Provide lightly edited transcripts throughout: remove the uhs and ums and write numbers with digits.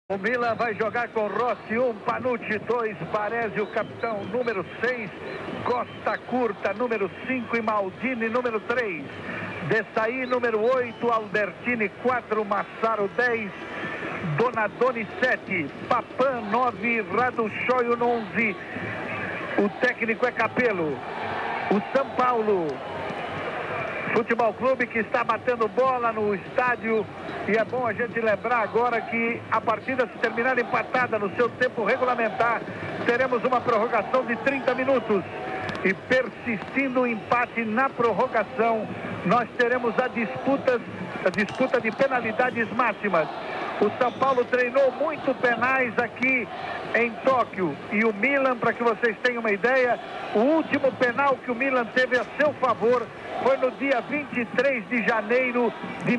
O Milan vai jogar com Rossi 1, Panucci 2, Baresi, o capitão, número 6, Costa Curta, número 5 e Maldini, número 3. Dessaí, número 8, Albertini 4, Massaro 10, Donadoni 7, Papan 9, Radushoio 11. O técnico é Capello. O São Paulo Futebol Clube, que está batendo bola no estádio. E é bom a gente lembrar agora que a partida, se terminar empatada no seu tempo regulamentar, teremos uma prorrogação de 30 minutos. E persistindo o empate na prorrogação, nós teremos a disputa de penalidades máximas. O São Paulo treinou muito penais aqui em Tóquio. E o Milan, para que vocês tenham uma ideia, o último penal que o Milan teve a seu favor foi no dia 23 de janeiro de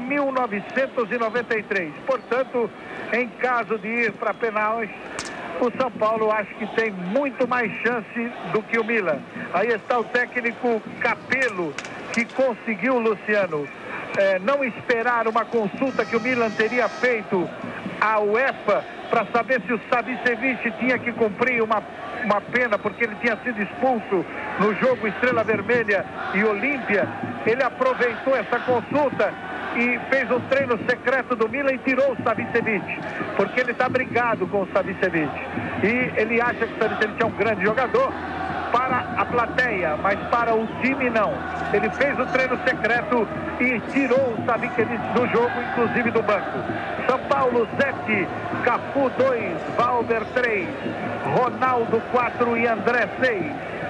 1993. Portanto, em caso de ir para penais, o São Paulo acho que tem muito mais chance do que o Milan. Aí está o técnico Capello, que conseguiu, Luciano, não esperar uma consulta que o Milan teria feito à UEFA para saber se o Savicevic tinha que cumprir uma pena, porque ele tinha sido expulso no jogo Estrela Vermelha e Olímpia. Ele aproveitou essa consulta e fez um treino secreto do Milan e tirou o Savicevic, porque ele está brigado com o Savicevic. E ele acha que o Savicevic é um grande jogador para a plateia, mas para o time não. Ele fez o treino secreto e tirou o Savicevic do jogo, inclusive do banco. São Paulo 7, Cafu 2, Valber 3, Ronaldo 4 e André 6,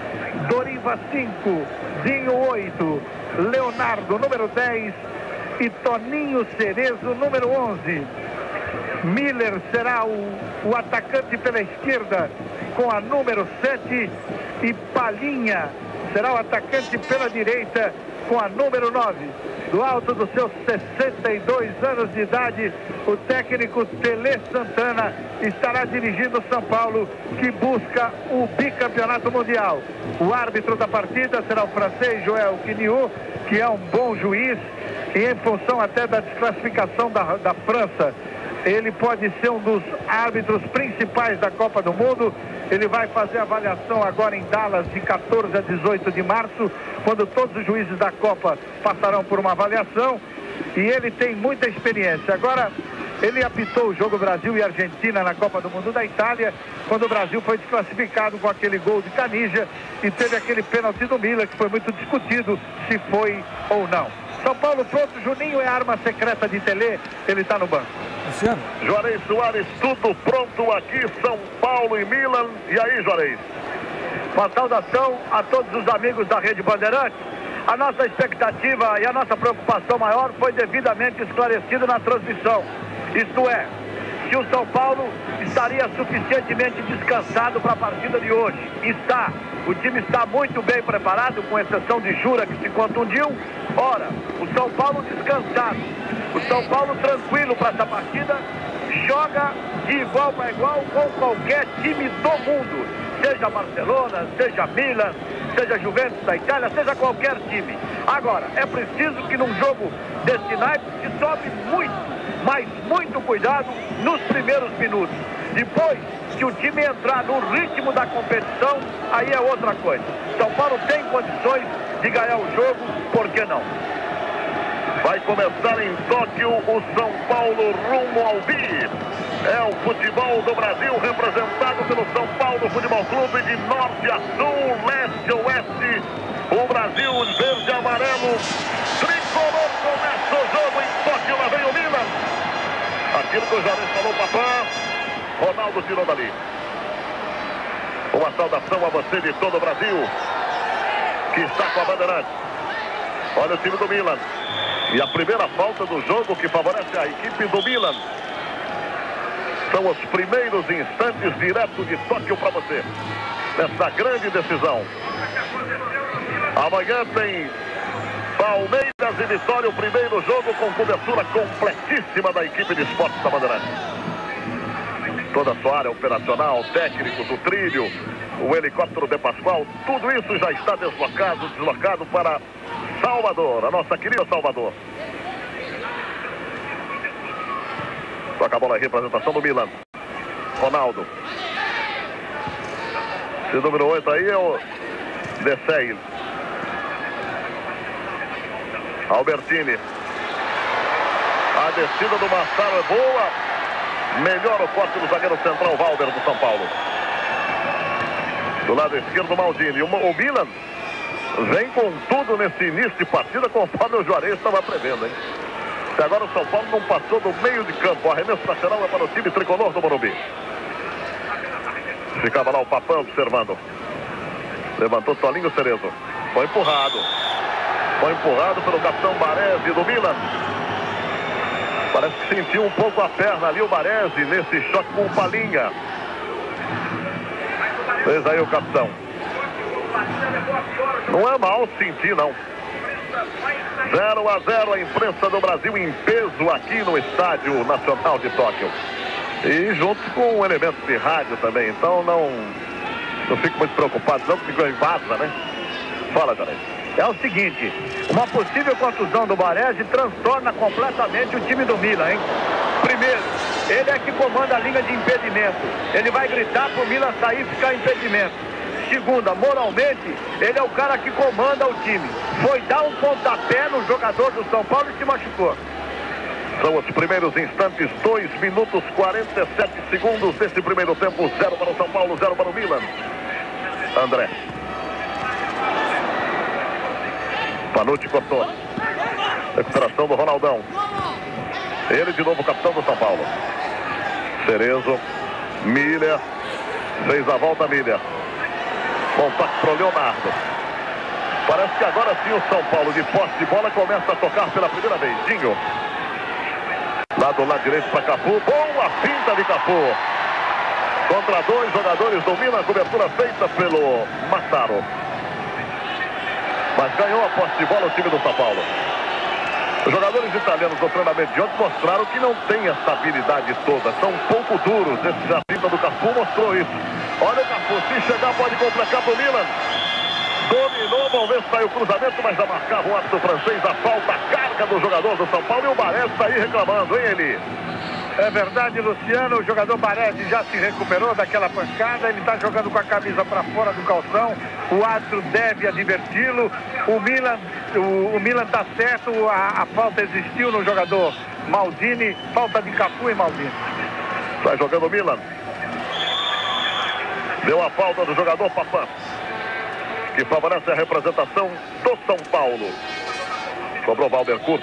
Doriva 5, Zinho 8, Leonardo número 10 e Toninho Cerezo número 11. Miller será o atacante pela esquerda com a número 7 e Palhinha será o atacante pela direita com a número 9. Do alto dos seus 62 anos de idade, o técnico Tele Santana estará dirigindo o São Paulo, que busca o bicampeonato mundial. O árbitro da partida será o francês Joël Quiniu, que é um bom juiz, e em função até da desclassificação da França, ele pode ser um dos árbitros principais da Copa do Mundo. Ele vai fazer a avaliação agora em Dallas de 14 a 18 de março, quando todos os juízes da Copa passarão por uma avaliação, e ele tem muita experiência. Agora, ele apitou o jogo Brasil e Argentina na Copa do Mundo da Itália, quando o Brasil foi desclassificado com aquele gol de Canija e teve aquele pênalti do Milan, que foi muito discutido se foi ou não. São Paulo pronto, Juninho é a arma secreta de Tele, ele está no banco. Luciano. Juarez Soares, tudo pronto aqui, São Paulo e Milan. E aí, Juarez? Uma saudação a todos os amigos da Rede Bandeirantes. A nossa expectativa e a nossa preocupação maior foi devidamente esclarecida na transmissão. Isto é, se o São Paulo estaria suficientemente descansado para a partida de hoje. Está. O time está muito bem preparado, com exceção de Jura, que se contundiu. Ora, o São Paulo descansado, o São Paulo tranquilo para essa partida, joga de igual para igual com qualquer time do mundo, seja Barcelona, seja Milan, seja Juventus da Itália, seja qualquer time. Agora, é preciso que num jogo desse naipe se tome muito, mas muito cuidado nos primeiros minutos. Depois que o time entrar no ritmo da competição, aí é outra coisa. São Paulo tem condições de ganhar o jogo, por que não? Vai começar em Tóquio o São Paulo rumo ao bi. É o futebol do Brasil representado pelo São Paulo Futebol Clube, de norte a sul, leste a oeste. O Brasil verde e amarelo, tricolor, começa o jogo em Tóquio, lá vem o Milan. Aquilo que o Juarez falou, Papá, Ronaldo tirou dali. Uma saudação a você de todo o Brasil, que está com a Bandeirante. Olha o time do Milan. E a primeira falta do jogo que favorece a equipe do Milan. São os primeiros instantes direto de Tóquio para você, nessa grande decisão. Amanhã tem Palmeiras e Vitória, o primeiro jogo com cobertura completíssima da equipe de esportes da Bandeirante. Toda a sua área operacional, técnicos, o trilho, o helicóptero de Pascoal, tudo isso já está deslocado para Salvador, a nossa querida Salvador. Toca a bola, a representação do Milan. Ronaldo. Esse número 8 aí é o Deseil. Albertini. A descida do Massaro é boa. Melhor o corte do zagueiro central, Valber, do São Paulo. Do lado esquerdo, Maldini. O Milan vem com tudo nesse início de partida, conforme o Juarez estava prevendo, hein? Até agora o São Paulo não passou do meio de campo. O arremesso lateral é para o time tricolor do Morumbi. Ficava lá o Papão observando. Levantou Tolinho Cerezo. Foi empurrado. Foi empurrado pelo capitão Baresi do Milan. Parece que sentiu um pouco a perna ali o Baresi nesse choque com o Palinha. Fez aí o capitão. Não é mal sentir, não. 0-0 a imprensa do Brasil em peso aqui no Estádio Nacional de Tóquio. E junto com elementos de rádio também. Então não fico muito preocupado, não, porque vaza, né? Fala, Jarez. É o seguinte, uma possível contusão do Baresi transtorna completamente o time do Milan, hein? Primeiro, ele é que comanda a linha de impedimento. Ele vai gritar pro Milan sair e ficar impedimento. Segunda, moralmente, ele é o cara que comanda o time. Foi dar um pontapé no jogador do São Paulo e se machucou. São os primeiros instantes, 2 minutos 47 segundos desse primeiro tempo. 0 para o São Paulo, 0 para o Milan. André. Panucci cortou. Recuperação do Ronaldão. Ele de novo, capitão do São Paulo. Cerezo. Miller. Fez a volta, Miller. Bom toque para o Leonardo. Parece que agora sim o São Paulo, de posse de bola, começa a tocar pela primeira vez. Dinho. Lá do lado direito para Cafu. Boa finta de Cafu. Contra 2 jogadores do Milan. Cobertura feita pelo Massaro. Mas ganhou a posse de bola o time do São Paulo. Os jogadores italianos do treinamento de ontem mostraram que não tem essa habilidade toda. São um pouco duros. A finta do Cafu mostrou isso. Olha o Cafu, se chegar pode complicar para o Milan. Dominou, vamos ver se saiu o cruzamento, mas já marcava o árbitro francês a falta, a carga do jogador do São Paulo. E o Baresi está aí reclamando, hein, Eli? É verdade, Luciano, o jogador Baresi já se recuperou daquela pancada, ele está jogando com a camisa para fora do calção, o árbitro deve adverti-lo, o Milan está certo, a falta existiu no jogador Maldini, falta de Cafu e Maldini. Está jogando o Milan. Deu a falta do jogador Papá, que favorece a representação do São Paulo. Cobrou Valber curto.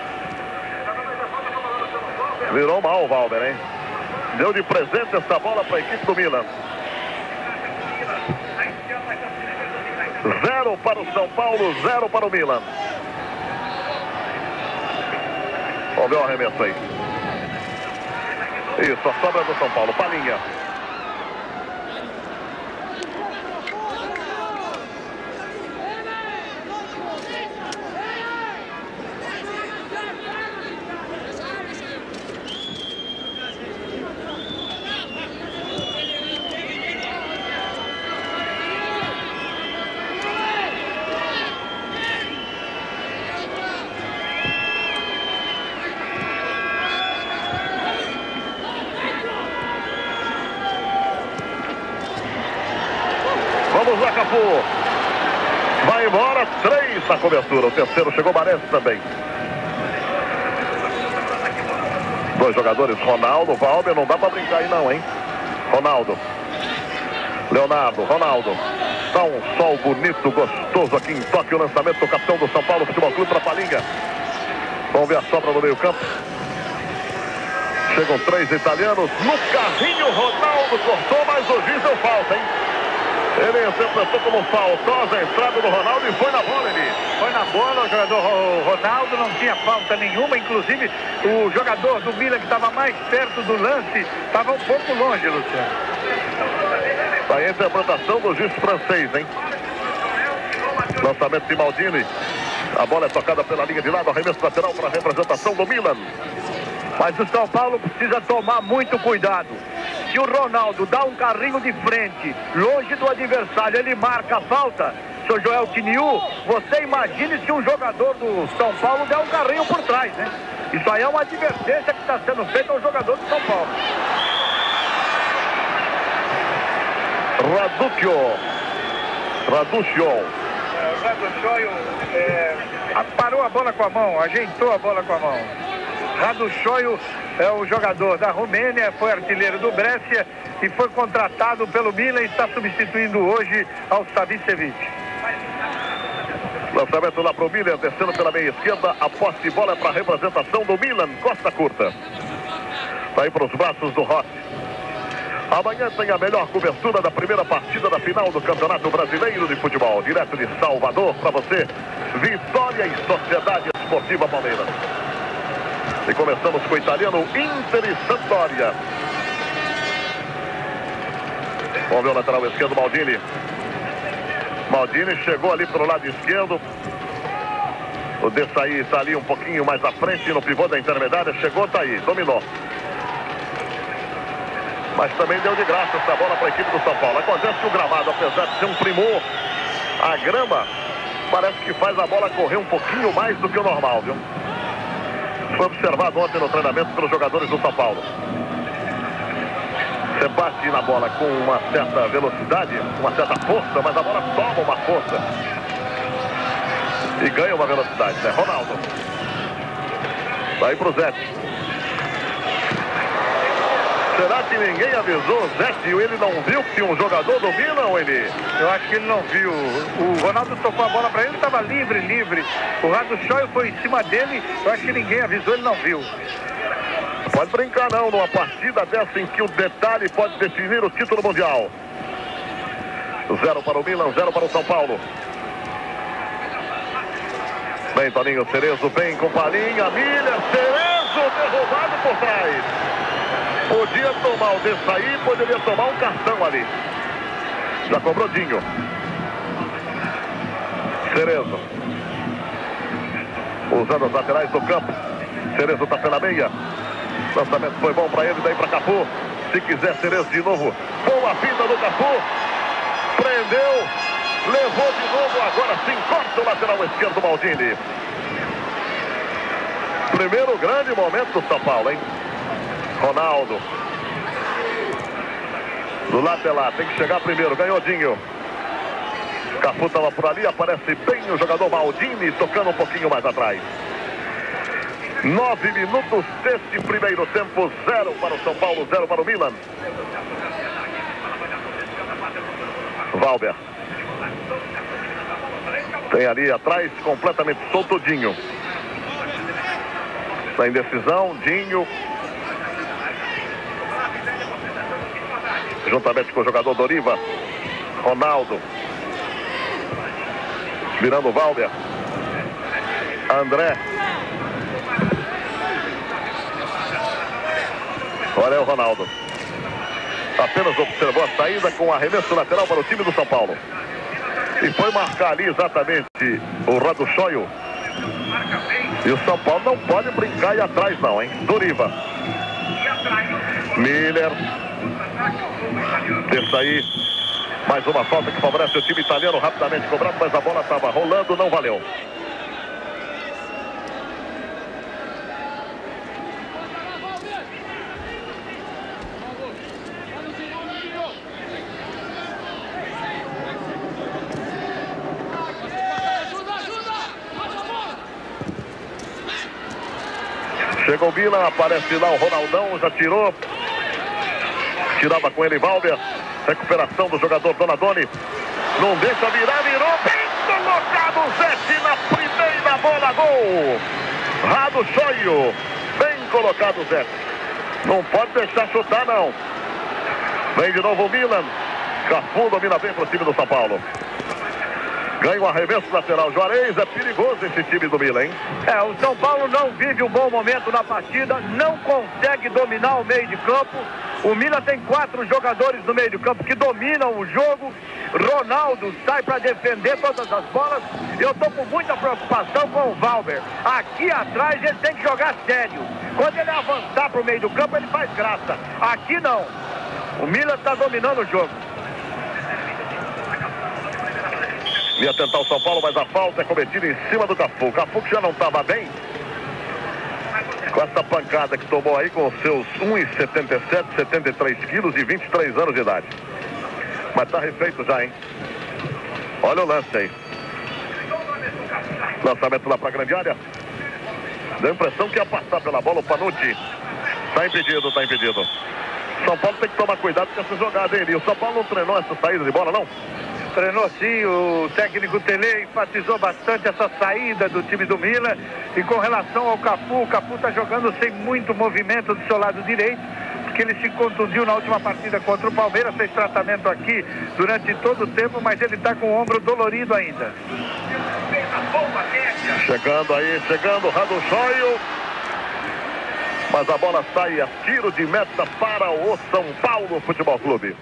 Virou mal o Valber, hein? Deu de presente essa bola para a equipe do Milan. 0 para o São Paulo, 0 para o Milan. Vamos ver o arremesso aí. Isso, a sobra do São Paulo. Palinha. Vamos lá, Cafu. Vai embora, 3 na cobertura. O terceiro chegou, Baresi também. 2 jogadores, Ronaldo, Valber. Não dá pra brincar aí não, hein? Ronaldo. Leonardo, Ronaldo. Tá um sol bonito, gostoso aqui em Tóquio. O lançamento do capitão do São Paulo Futebol Clube para Palinha. Vamos ver a sobra no meio campo. Chegam 3 italianos. No carrinho, Ronaldo cortou, mas o juiz deu falta, hein? Ele interpretou como faltosa a entrada do Ronaldo e foi na bola, ele. Foi na bola, o jogador Ronaldo não tinha falta nenhuma, inclusive o jogador do Milan que estava mais perto do lance, estava um pouco longe, Luciano. Está aí a interpretação do juiz francês, hein? Lançamento de Maldini. A bola é tocada pela linha de lado, arremesso lateral para a representação do Milan. Mas o São Paulo precisa tomar muito cuidado. Se o Ronaldo dá um carrinho de frente, longe do adversário, ele marca a falta, seu Joel Tiniu, você imagine se um jogador do São Paulo der um carrinho por trás, né? Isso aí é uma advertência que está sendo feita ao jogador do São Paulo. Raduccio. Parou a bola com a mão, ajeitou a bola com a mão. Raduccio é o jogador da Romênia, foi artilheiro do Brescia e foi contratado pelo Milan e está substituindo hoje ao Savicevic. Lançamento lá para o Milan, descendo pela meia esquerda. A posse de bola é para a representação do Milan. Costa curta. Vai para os braços do Rossi. Amanhã tem a melhor cobertura da primeira partida da final do Campeonato Brasileiro de Futebol. Direto de Salvador para você. Vitória e Sociedade Esportiva Palmeiras. E começamos com o italiano Inter e Sampdoria. Vamos ver o lateral esquerdo, Maldini. Maldini chegou ali para o lado esquerdo. O Desailly está ali um pouquinho mais à frente no pivô da intermediária. Chegou, tá aí, dominou. Mas também deu de graça essa bola para a equipe do São Paulo. Acontece que o gramado, apesar de ser um primor, a grama parece que faz a bola correr um pouquinho mais do que o normal, viu? Foi observado ontem no treinamento pelos jogadores do São Paulo. Você bate na bola com uma certa velocidade, uma certa força, mas a bola toma uma força e ganha uma velocidade, né? Ronaldo. Vai pro Zé. Será que ninguém avisou o Zé? Ele não viu que tinha um jogador do Milan ou ele? Eu acho que ele não viu. O Ronaldo tocou a bola para ele, estava livre. O Raduccio foi em cima dele. Eu acho que ninguém avisou, ele não viu. Pode brincar não, numa partida dessa em que o detalhe pode definir o título mundial. 0 para o Milan, 0 para o São Paulo. Bem, Toninho Cerezo, bem com Palinha, Miller, Cerezo derrubado por trás. Podia tomar o Desailly, poderia tomar um cartão ali. Já cobrou Dinho. Cerezo. Usando as laterais do campo. Cerezo está pela meia. Lançamento foi bom para ele, daí para Cafu. Se quiser, Cerezo de novo. Boa finta do Cafu. Prendeu. Levou de novo. Agora sim, corta o lateral esquerdo, Maldini. Primeiro grande momento do São Paulo, hein? Ronaldo. Do lado de lá, tem que chegar primeiro. Ganhou Dinho. Cafu estava por ali, aparece bem o jogador Maldini, tocando um pouquinho mais atrás. 9 minutos deste primeiro tempo. 0 para o São Paulo, 0 para o Milan. Valber. Tem ali atrás, completamente solto, Dinho. Na indecisão, Dinho. Juntamente com o jogador Doriva. Ronaldo. Virando o Valber. André. Olha aí o Ronaldo. Apenas observou a saída com arremesso lateral para o time do São Paulo. E foi marcar ali exatamente o Raduccio. E o São Paulo não pode brincar aí atrás não, hein? Doriva. Miller. Desailly. Mais uma falta que favorece o time italiano, rapidamente cobrado, mas a bola estava rolando, não valeu. Chegou o Milan, aparece lá o Ronaldão, já tirou. Tirava com ele Valber. Recuperação do jogador Donadoni. Não deixa virar, virou. Bem colocado Zete na primeira bola, gol. Raduccio. Bem colocado Zete. Não pode deixar chutar não. Vem de novo o Milan. Cafu domina bem para o time do São Paulo. Ganha o arremesso lateral. Juarez, é perigoso esse time do Milan, hein? O São Paulo não vive um bom momento na partida, não consegue dominar o meio de campo. O Milan tem 4 jogadores no meio de campo que dominam o jogo. Ronaldo sai para defender todas as bolas. Eu estou com muita preocupação com o Valber. Aqui atrás ele tem que jogar sério. Quando ele avançar para o meio do campo, ele faz graça. Aqui não. O Milan está dominando o jogo. Ia tentar o São Paulo, mas a falta é cometida em cima do Cafu. O Cafu que já não estava bem. Com essa pancada que tomou aí com os seus 1,77, 73 quilos e 23 anos de idade. Mas tá refeito já, hein? Olha o lance aí. Lançamento lá pra grande área. Deu a impressão que ia passar pela bola o Panucci. Tá impedido, tá impedido. São Paulo tem que tomar cuidado com essa jogada, hein? E o São Paulo não treinou essa saída de bola, não? Treinou sim, o técnico Tele enfatizou bastante essa saída do time do Milan. E com relação ao Cafu, o Cafu está jogando sem muito movimento do seu lado direito, porque ele se contundiu na última partida contra o Palmeiras, fez tratamento aqui durante todo o tempo, mas ele está com o ombro dolorido ainda. Chegando aí, chegando o Radoshoio. Mas a bola sai a tiro de meta para o São Paulo Futebol Clube.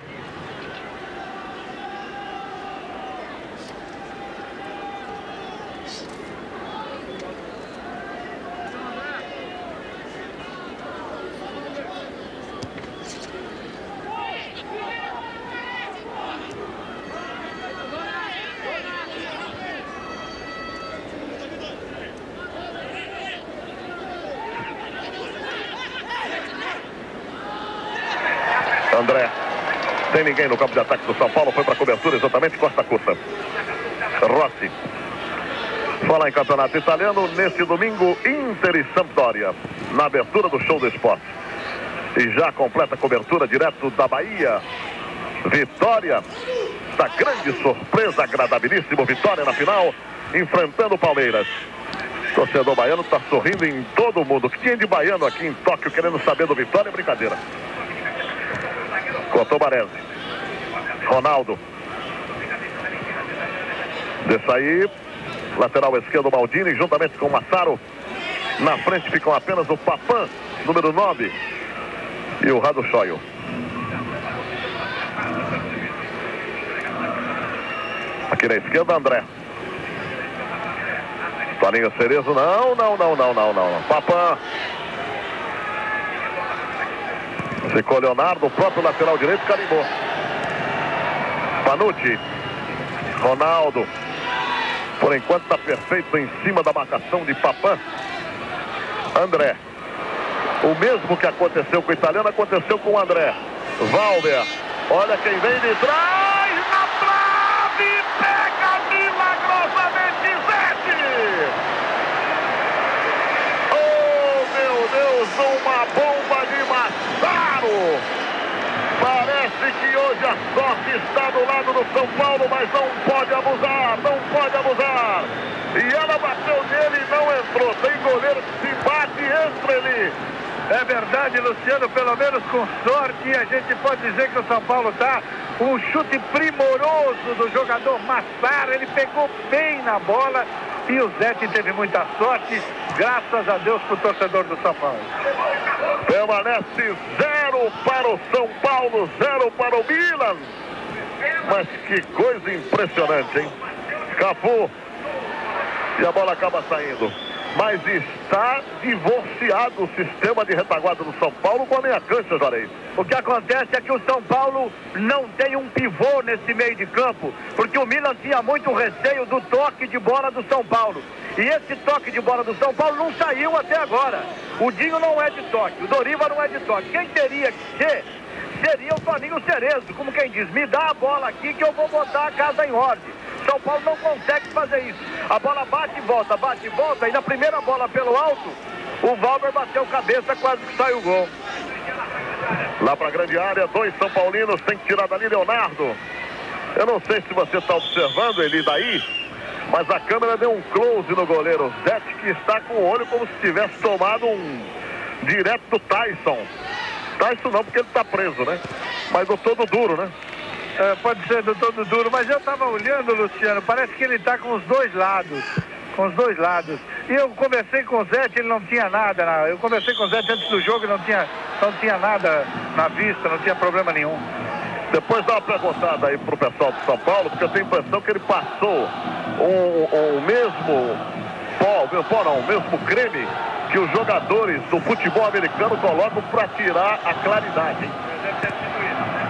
André, tem ninguém no campo de ataque do São Paulo, foi para a cobertura exatamente, Costa Curta. Rossi. Falar em campeonato italiano, neste domingo, Inter e Sampdoria, na abertura do Show do Esporte. E já completa a cobertura direto da Bahia. Vitória, da grande surpresa, agradabilíssimo, Vitória na final, enfrentando o Palmeiras. O torcedor baiano está sorrindo em todo mundo. O que tinha de baiano aqui em Tóquio querendo saber do Vitória é brincadeira. Cortou Baresi. Ronaldo. Deixa aí. Lateral esquerdo Maldini, juntamente com o Massaro. Na frente ficam apenas o Papan, número 9. E o Radoshoio. Aqui na esquerda, André. Toninho Cerezo, não. Papan. Ficou Leonardo, o próprio lateral direito carimbou. Panucci. Ronaldo. Por enquanto está perfeito em cima da marcação de Papan. André. O mesmo que aconteceu com o italiano aconteceu com o André. Valver. Olha quem vem de trás. Na trave. Pega milagrosamente Zete. Oh, meu Deus. Uma bomba de Massaro. Parece que hoje a sorte está do lado do São Paulo, mas não pode abusar, não pode abusar. E ela bateu nele e não entrou. Tem goleiro que se bate e entra ele. É verdade, Luciano, pelo menos com sorte, a gente pode dizer que o São Paulo está um chute primoroso do jogador Massaro. Ele pegou bem na bola e o Zete teve muita sorte, graças a Deus, para o torcedor do São Paulo. Permanece 0 para o São Paulo, 0 para o Milan. Mas que coisa impressionante, hein? Cafu. E a bola acaba saindo. Mas está divorciado o sistema de retaguarda do São Paulo com a meia cancha, Juarez. O que acontece é que o São Paulo não tem um pivô nesse meio de campo, porque o Milan tinha muito receio do toque de bola do São Paulo. E esse toque de bola do São Paulo não saiu até agora. O Dinho não é de toque, o Doriva não é de toque. Quem teria que ser seria o Toninho Cerezo, como quem diz, me dá a bola aqui que eu vou botar a casa em ordem. São Paulo não consegue fazer isso. A bola bate e volta, e na primeira bola pelo alto, o Valber bateu cabeça, quase que sai o gol. Lá para a grande área, 2 São Paulinos, tem que tirar dali Leonardo. Eu não sei se você está observando ele daí, mas a câmera deu um close no goleiro Zete, que está com o olho como se tivesse tomado um direto do Tyson. Tyson não, porque ele está preso, né? Mas do todo duro, né? É, pode ser do todo duro, mas eu estava olhando, Luciano, parece que ele está com os dois lados. Com os dois lados. E eu conversei com o Zete, ele não tinha nada. Eu conversei com o Zete antes do jogo e não tinha nada na vista, não tinha problema nenhum. Depois dá uma perguntada aí pro pessoal do São Paulo, porque eu tenho a impressão que ele passou o mesmo o mesmo creme que os jogadores do futebol americano colocam para tirar a claridade, hein? Deve ter sido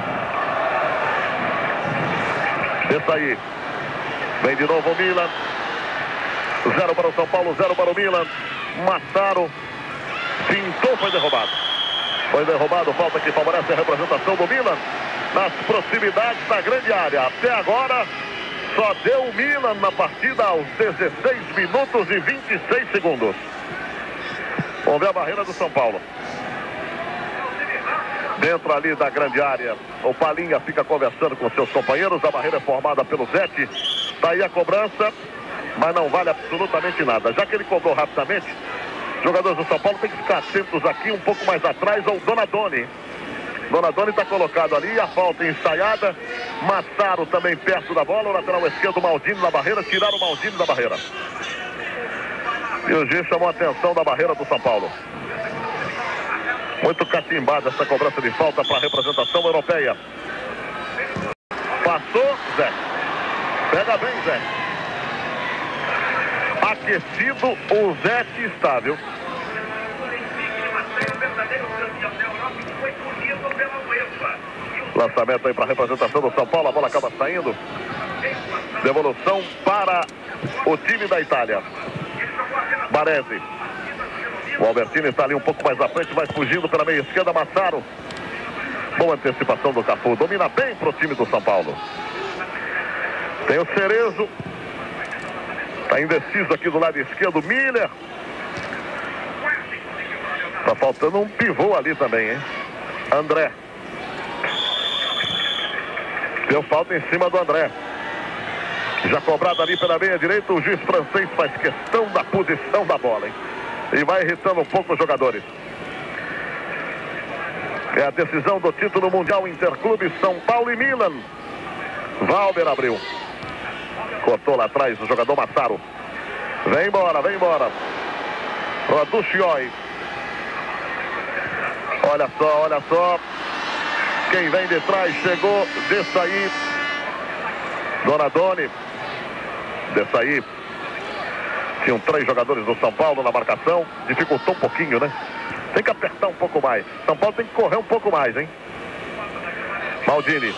isso. Esse aí. Vem de novo o Milan. 0 para o São Paulo, 0 para o Milan. Massaro pintou, foi derrubado. Foi derrubado, falta que favorece a representação do Milan. nas proximidades da grande área. Até agora, só deu o Milan na partida aos 16 minutos e 26 segundos. Vamos ver a barreira do São Paulo. Dentro ali da grande área, o Palinha fica conversando com seus companheiros. A barreira é formada pelo Zete. Está aí a cobrança, mas não vale absolutamente nada. Já que ele cobrou rapidamente, os jogadores do São Paulo têm que ficar atentos aqui, um pouco mais atrás, ao Donadoni. Donadoni está colocado ali, a falta ensaiada. Massaro também perto da bola. O lateral esquerdo, Maldini na barreira. Tiraram o Maldini da barreira. E o G chamou a atenção da barreira do São Paulo. Muito catimbada essa cobrança de falta para a representação europeia. Passou, Zé. Pega bem, Zé. Aquecido, o Zé está, viu? Lançamento aí para a representação do São Paulo. A bola acaba saindo. Devolução para o time da Itália. Baresi. O Albertini está ali um pouco mais à frente, vai fugindo pela meia esquerda. Massaro. Boa antecipação do Cafu. Domina bem para o time do São Paulo. Tem o Cerezo. Está indeciso aqui do lado esquerdo. Miller. Está faltando um pivô ali também, hein? André. Deu falta em cima do André. Já cobrado ali pela meia direita. O juiz francês faz questão da posição da bola, hein? E vai irritando um pouco os jogadores. É a decisão do título mundial Interclube São Paulo e Milan. Valber abriu. Cortou lá atrás o jogador Massaro. Vem embora, vem embora. Raduccioi. Olha só, olha só. Quem vem de trás chegou. Desailly. Donadoni. Desailly. Tinham 3 jogadores do São Paulo na marcação. Dificultou um pouquinho, né? Tem que apertar um pouco mais. São Paulo tem que correr um pouco mais, hein? Maldini.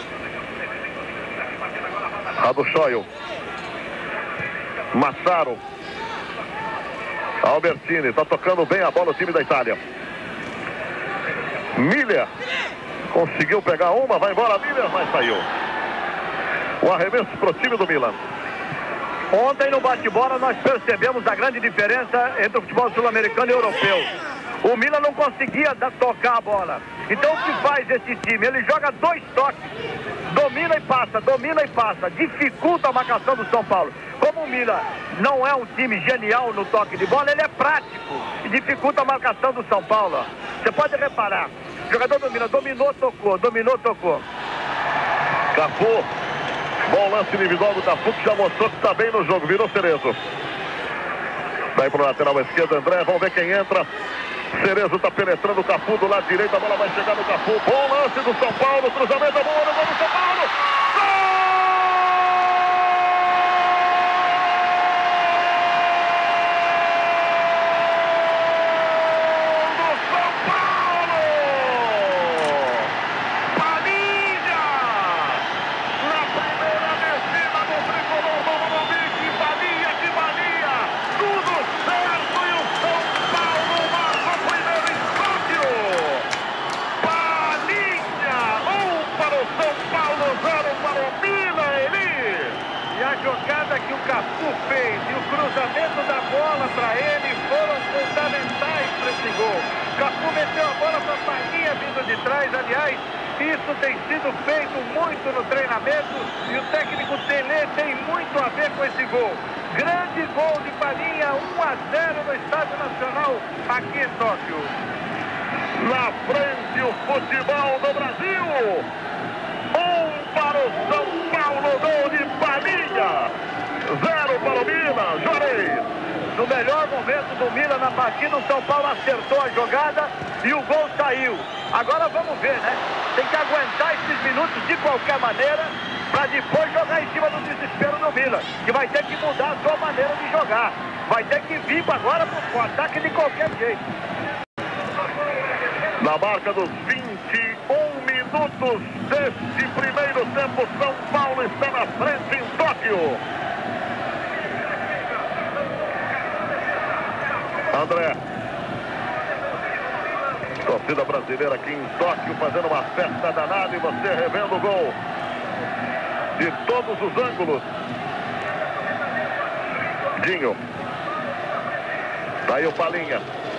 Raduccioi. Massaro. Albertini. Está tocando bem a bola o time da Itália. Miller. Conseguiu pegar uma. Vai embora Miller, mas saiu. O arremesso para o time do Milan. Ontem no bate-bola nós percebemos a grande diferença entre o futebol sul-americano e europeu. O Milan não conseguia tocar a bola. Então o que faz esse time? Ele joga 2 toques. Domina e passa. Dificulta a marcação do São Paulo. Como o Milan não é um time genial no toque de bola, ele é prático. E dificulta a marcação do São Paulo. Você pode reparar. O jogador do Milan dominou, tocou. Cafu. Bom lance individual do Cafu, que já mostrou que está bem no jogo. Virou Cerezo. Daí para o lateral esquerdo, André. Vamos ver quem entra. Cerezo está penetrando o Cafu do lado direito. A bola vai chegar no Cafu. Bom lance do São Paulo. Cruzamento, a bola no gol do São Paulo. Gol! Que o Cafu fez e o cruzamento da bola para ele foram fundamentais para esse gol. Cafu meteu a bola para a Palinha vindo de trás. Aliás, isso tem sido feito muito no treinamento e o técnico Tele tem muito a ver com esse gol. Grande gol de Palinha, 1-0 no Estádio Nacional aqui em Tóquio. Na frente o futebol do Brasil. 1 para o São Paulo, gol de Palinha. 0 para o Milan, Juarez. No melhor momento do Milan na partida, o São Paulo acertou a jogada e o gol saiu. Agora vamos ver, né? Tem que aguentar esses minutos de qualquer maneira para depois jogar em cima do desespero do Milan, que vai ter que mudar a sua maneira de jogar. Vai ter que vir agora para o ataque de qualquer jeito. Na marca dos 21 minutos deste primeiro tempo, São Paulo está na frente em Tóquio. André. Torcida brasileira aqui em Tóquio fazendo uma festa danada e você revendo o gol de todos os ângulos. Dinho. Daí o Palinha.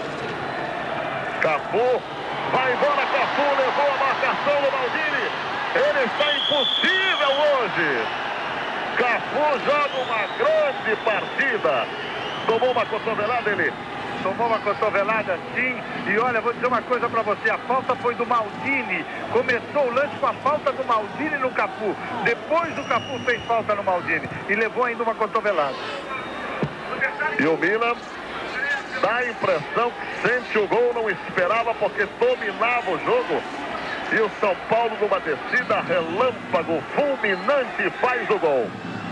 Cafu. Vai embora Cafu, levou a marcação do Maldini. Ele está impossível hoje. Cafu joga uma grande partida. Tomou uma cotovelada ele. Tomou uma cotovelada sim. E olha, vou dizer uma coisa pra você. A falta foi do Maldini. Começou o lance com a falta do Maldini no Cafu. Depois o Cafu fez falta no Maldini. E levou ainda uma cotovelada. E o Milan dá a impressão que sente o gol, não esperava porque dominava o jogo. E o São Paulo numa descida relâmpago, fulminante, faz o gol.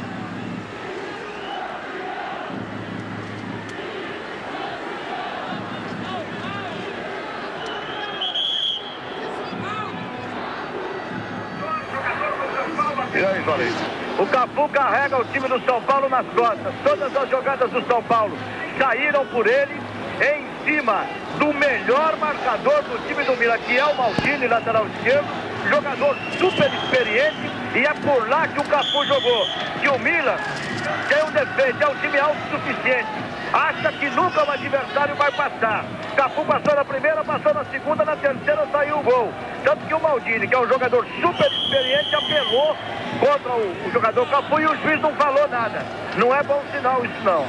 E aí, Jolinho? O Cafu carrega o time do São Paulo nas costas. Todas as jogadas do São Paulo saíram por ele em cima do melhor marcador do time do Milan, que é o Maldini, lateral esquerdo, jogador super experiente, e é por lá que o Cafu jogou. Que o Milan tem um defeito, é um time autossuficiente, acha que nunca o adversário vai passar. Cafu passou na primeira, passou na segunda, na terceira saiu o gol. Tanto que o Maldini, que é um jogador super experiente, apelou contra o jogador Cafu e o juiz não falou nada. Não é bom sinal isso não.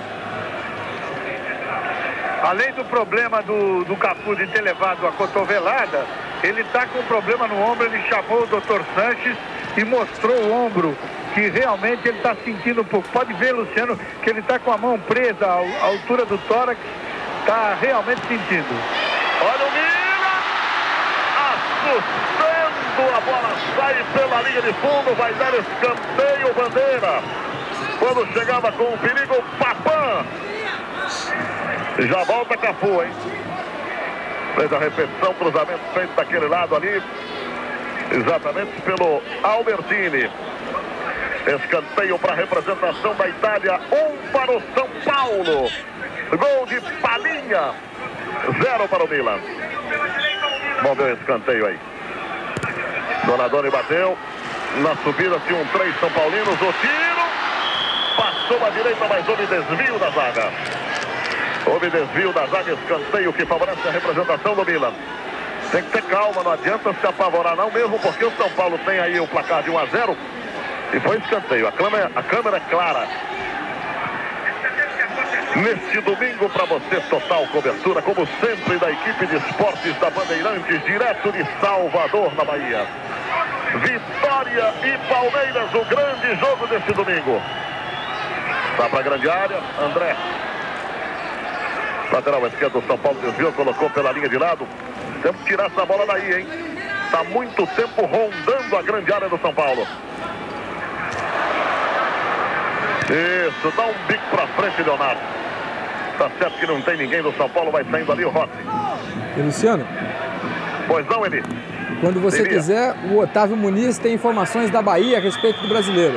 Além do problema do Cafu de ter levado a cotovelada, ele está com um problema no ombro. Ele chamou o Dr. Sanches e mostrou o ombro, que realmente ele está sentindo um pouco. Pode ver, Luciano, que ele está com a mão presa à altura do tórax, está realmente sentindo. Olha o Milan, assustando, a bola sai pela linha de fundo, vai dar escanteio, Bandeira. Quando chegava com o perigo, Papan. Já volta Cafu, hein? Fez a repetição, cruzamento feito daquele lado ali, exatamente pelo Albertini. Escanteio para a representação da Itália, 1 para o São Paulo. Gol de Palinha, 0 para o Milan. Vamos ver o escanteio aí. Donadoni bateu, na subida tinha um 3 São Paulinos, o tiro, passou à direita, mas houve desvio da zaga. Houve desvio da zaga, escanteio que favorece a representação do Milan. Tem que ter calma, não adianta se apavorar não, mesmo porque o São Paulo tem aí o placar de 1-0 e foi escanteio. A câmera é clara. Neste domingo para você, total cobertura, como sempre, da equipe de esportes da Bandeirantes, direto de Salvador, na Bahia. Vitória e Palmeiras, o grande jogo deste domingo. Está para a grande área, André. Lateral esquerdo do São Paulo desviou, colocou pela linha de lado. Temos que tirar essa bola daí, hein? Está muito tempo rondando a grande área do São Paulo. Isso, dá um bico para frente, Leonardo. Tá certo que não tem ninguém do São Paulo, vai saindo ali o Rossi. E Luciano? Pois não, Eli. Quando você quiser, o Otávio Muniz tem informações da Bahia a respeito do brasileiro.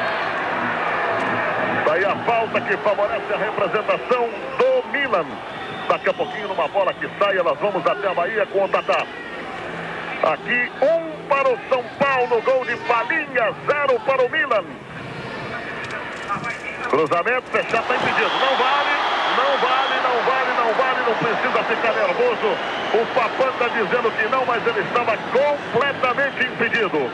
Daí a falta que favorece a representação do Milan. Daqui a pouquinho, numa bola que sai, nós vamos até a Bahia com o Tatá. Aqui, 1 para o São Paulo, gol de Palinha, 0 para o Milan. Cruzamento, fechado, está impedido. Não vale, não vale, não vale, não vale, não precisa ficar nervoso. O Papan está dizendo que não, mas ele estava completamente impedido.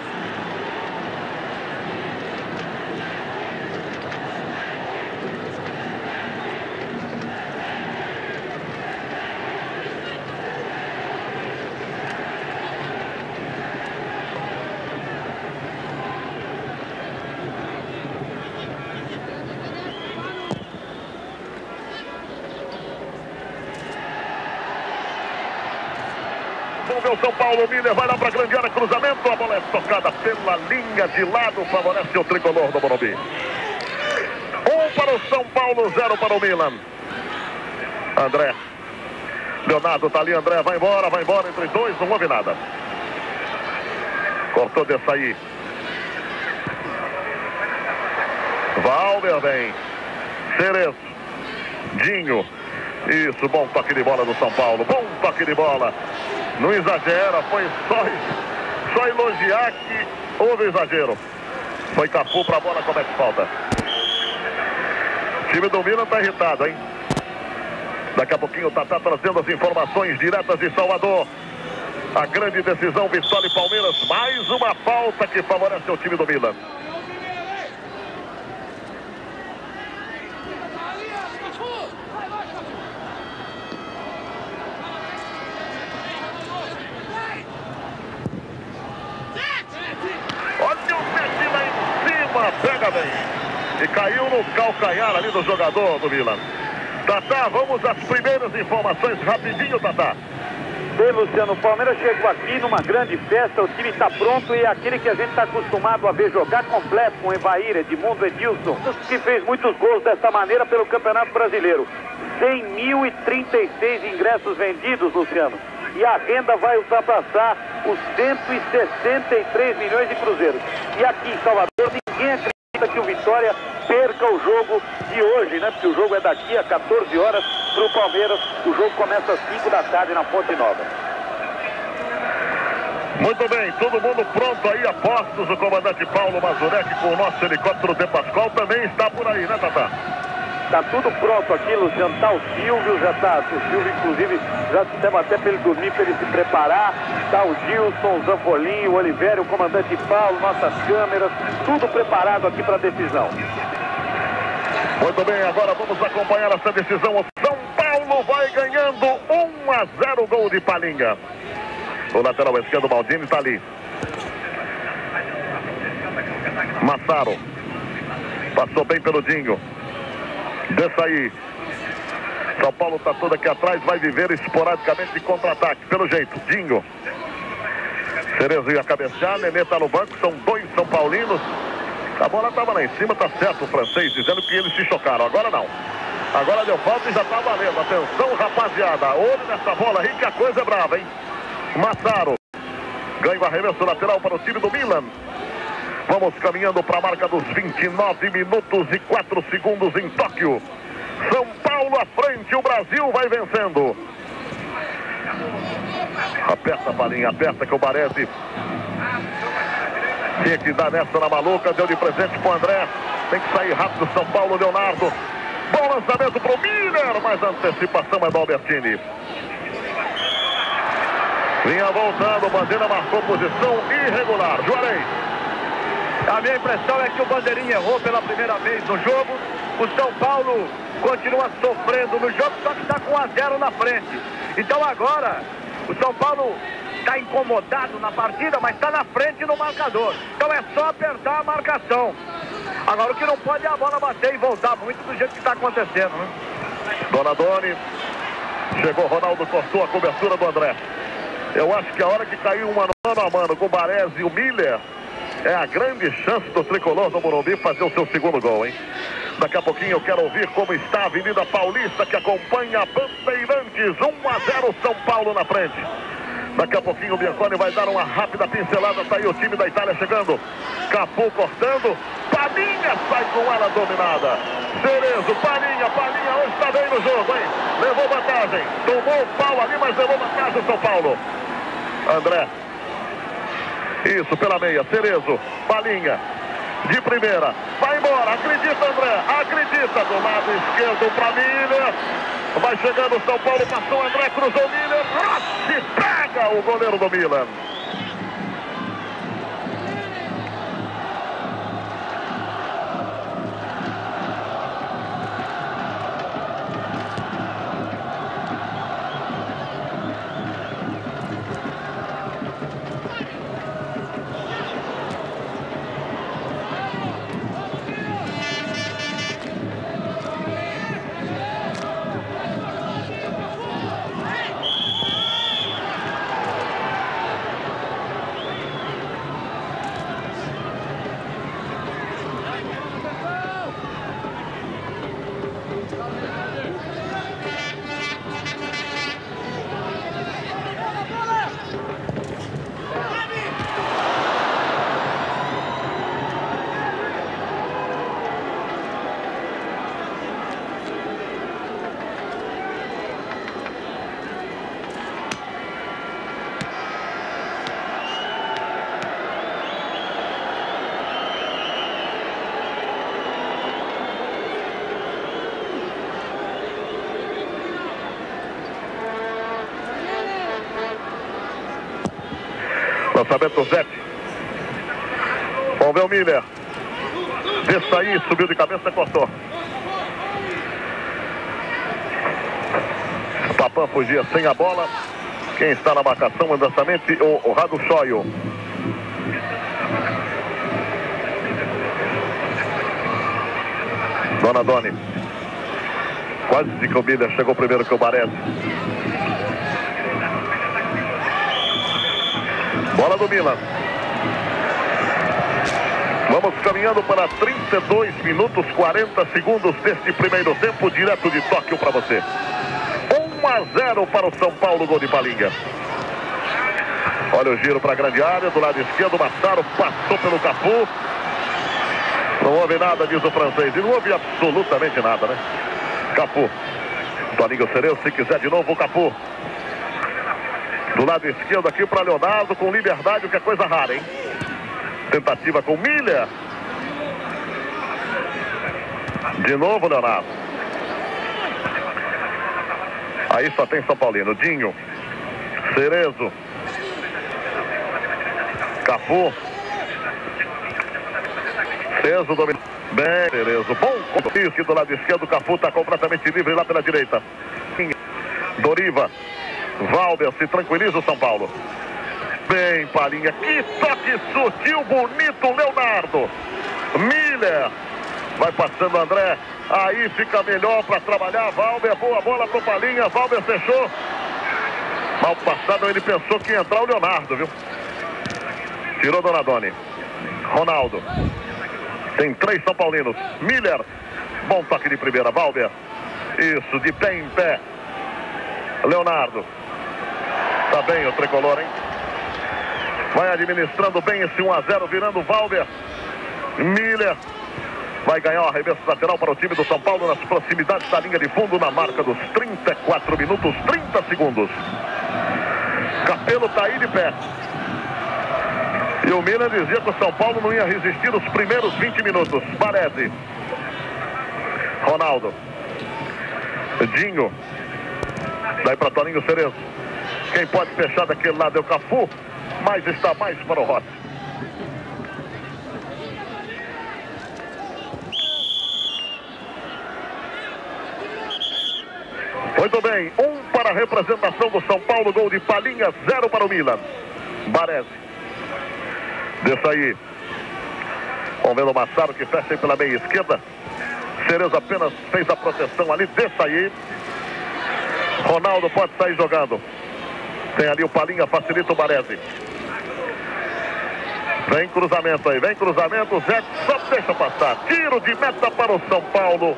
Vamos ver o São Paulo, o Miller vai lá para a grande área, cruzamento, a bola é tocada pela linha de lado, favorece o tricolor do Morumbi. 1 para o São Paulo, 0 para o Milan. André. Leonardo tá ali, André, vai embora entre dois, não houve nada. Cortou de sair. Valber vem. Cerezo. Dinho. Isso, bom toque de bola do São Paulo, bom toque de bola. Não exagera, foi só elogiar que houve exagero. Foi Cafu pra bola, comete falta. O time do Milan tá irritado, hein? Daqui a pouquinho o Tatá trazendo as informações diretas de Salvador. A grande decisão, Vitória e Palmeiras. Mais uma falta que favorece o time do Milan. Olha o Messi lá em cima, pega bem. E caiu no calcanhar ali do jogador do Milan. Tatá, vamos às primeiras informações rapidinho, Tatá. Bem, Luciano, o Palmeiras chegou aqui numa grande festa, o time está pronto e é aquele que a gente está acostumado a ver jogar completo com Evair, Edmundo, Edilson, que fez muitos gols dessa maneira pelo Campeonato Brasileiro. 100.036 ingressos vendidos, Luciano, e a renda vai ultrapassar os 163 milhões de cruzeiros. E aqui em Salvador, ninguém acredita que o Vitória perca o jogo de hoje, né? Porque o jogo é daqui a 14 horas para o Palmeiras. O jogo começa às 5 da tarde na Fonte Nova. Muito bem, todo mundo pronto aí, apostos. O comandante Paulo Mazurek com o nosso helicóptero De Pascoal também está por aí, né, Tatá? Tá tudo pronto aqui, Luciano. Tá o Silvio, já tá. O Silvio, inclusive, já dissemos até para ele dormir, para ele se preparar. Tá o Gilson, o Zanfolim, o Oliveira, o comandante Paulo, nossas câmeras, tudo preparado aqui para a decisão. Muito bem, agora vamos acompanhar essa decisão. O São Paulo vai ganhando 1-0, gol de Palinha. O lateral esquerdo, Maldini, está ali. Massaro. Passou bem pelo Dinho. Desça aí. São Paulo está todo aqui atrás, vai viver esporadicamente de contra-ataque. Pelo jeito, Dinho. Cerezo ia cabecear, Nenê está no banco, são dois São Paulinos. A bola estava lá em cima, tá certo o francês, dizendo que eles se chocaram. Agora não. Agora deu falta e já tá valendo. Atenção, rapaziada. Olho nessa bola aí que a coisa é brava, hein? Massaro. Ganha o arremesso lateral para o time do Milan. Vamos caminhando para a marca dos 29 minutos e 4 segundos em Tóquio. São Paulo à frente, o Brasil vai vencendo. Aperta, Palinha, aperta que o Baresi tinha que dar nessa na maluca, deu de presente pro André. Tem que sair rápido São Paulo, Leonardo. Bom lançamento pro Miller, mas a antecipação é do Albertini. Vinha voltando, Bandeira marcou posição irregular. Juarez. A minha impressão é que o Bandeirinha errou pela primeira vez no jogo. O São Paulo continua sofrendo no jogo, só que está com 1-0 na frente. Então agora, o São Paulo está incomodado na partida, mas está na frente no marcador. Então é só apertar a marcação. Agora o que não pode é a bola bater e voltar muito do jeito que está acontecendo, né? Donadoni. Chegou Ronaldo, cortou a cobertura do André. Eu acho que a hora que caiu um mano a mano com o Baresi e o Miller, é a grande chance do tricolor do Morumbi fazer o seu segundo gol, hein? Daqui a pouquinho eu quero ouvir como está a Avenida Paulista, que acompanha a Bandeirantes. 1-0 São Paulo na frente. Daqui a pouquinho o Bianconi vai dar uma rápida pincelada. Tá aí o time da Itália chegando. Cafu cortando. Palinha sai com ela dominada. Cerezo, Palinha hoje está bem no jogo, hein? Levou vantagem. Tomou o pau ali, mas levou vantagem o São Paulo. André. Isso, pela meia. Cerezo, Palinha. De primeira. Vai embora. Acredita, André. Acredita. Do lado esquerdo para Miller. Vai chegando o São Paulo. Passou o André, cruzou o Miller. Rossi pega o goleiro do Milan. Lançamento do Zete. Vamos ver o Miller. Desça aí, subiu de cabeça, cortou. Papan fugia sem a bola. Quem está na marcação andantamente, o Rado Shoyo. Dona Doni. Quase de que o Miller chegou primeiro que o Baresi. Bola do Milan. Vamos caminhando para 32 minutos 40 segundos deste primeiro tempo, direto de Tóquio para você. 1-0 para o São Paulo, gol de Palinha. Olha o giro para a grande área, do lado esquerdo, Massaro passou pelo Cafu. Não houve nada, diz o francês, e não houve absolutamente nada, né? Cafu. Toninho Cerezo, se quiser de novo o Cafu. Do lado esquerdo aqui para Leonardo, com liberdade, o que é coisa rara, hein? Tentativa com Miller. De novo, Leonardo. Aí só tem São Paulino. Dinho. Cerezo. Cafu. Cerezo domina. Bem, Cerezo. Bom contato do lado esquerdo. Cafu está completamente livre lá pela direita. Doriva. Valber, se tranquiliza o São Paulo. Bem, Palinha. Que toque sutil, bonito, Leonardo. Miller. Vai passando André. Aí fica melhor para trabalhar. Valber, boa bola pro Palinha. Valber fechou. Mal passado ele pensou que ia entrar o Leonardo, viu? Tirou Donadoni. Ronaldo. Tem 3 São Paulinos. Miller. Bom toque de primeira. Valber. Isso, de pé em pé. Leonardo. Tá bem o tricolor, hein? Vai administrando bem esse 1-0, virando Valber. Miller. Vai ganhar o arremesso lateral para o time do São Paulo nas proximidades da linha de fundo, na marca dos 34 minutos, 30 segundos. Capelo está aí de pé. E o Miller dizia que o São Paulo não ia resistir os primeiros 20 minutos. Baresi. Ronaldo. Dinho. Daí para Toninho Cerezo. Quem pode fechar daquele lado é o Cafu, mas está mais para o Rossi. Muito bem, 1 para a representação do São Paulo, gol de Palinha, 0 para o Milan. Baresi. Desça aí. Vamos ver o Massaro que fecha aí pela meia esquerda. Cerezo apenas fez a proteção ali, desça aí. Ronaldo pode sair jogando. Tem ali o Palinha, facilita o Baresi. Vem cruzamento aí, vem cruzamento. Zé só deixa passar. Tiro de meta para o São Paulo.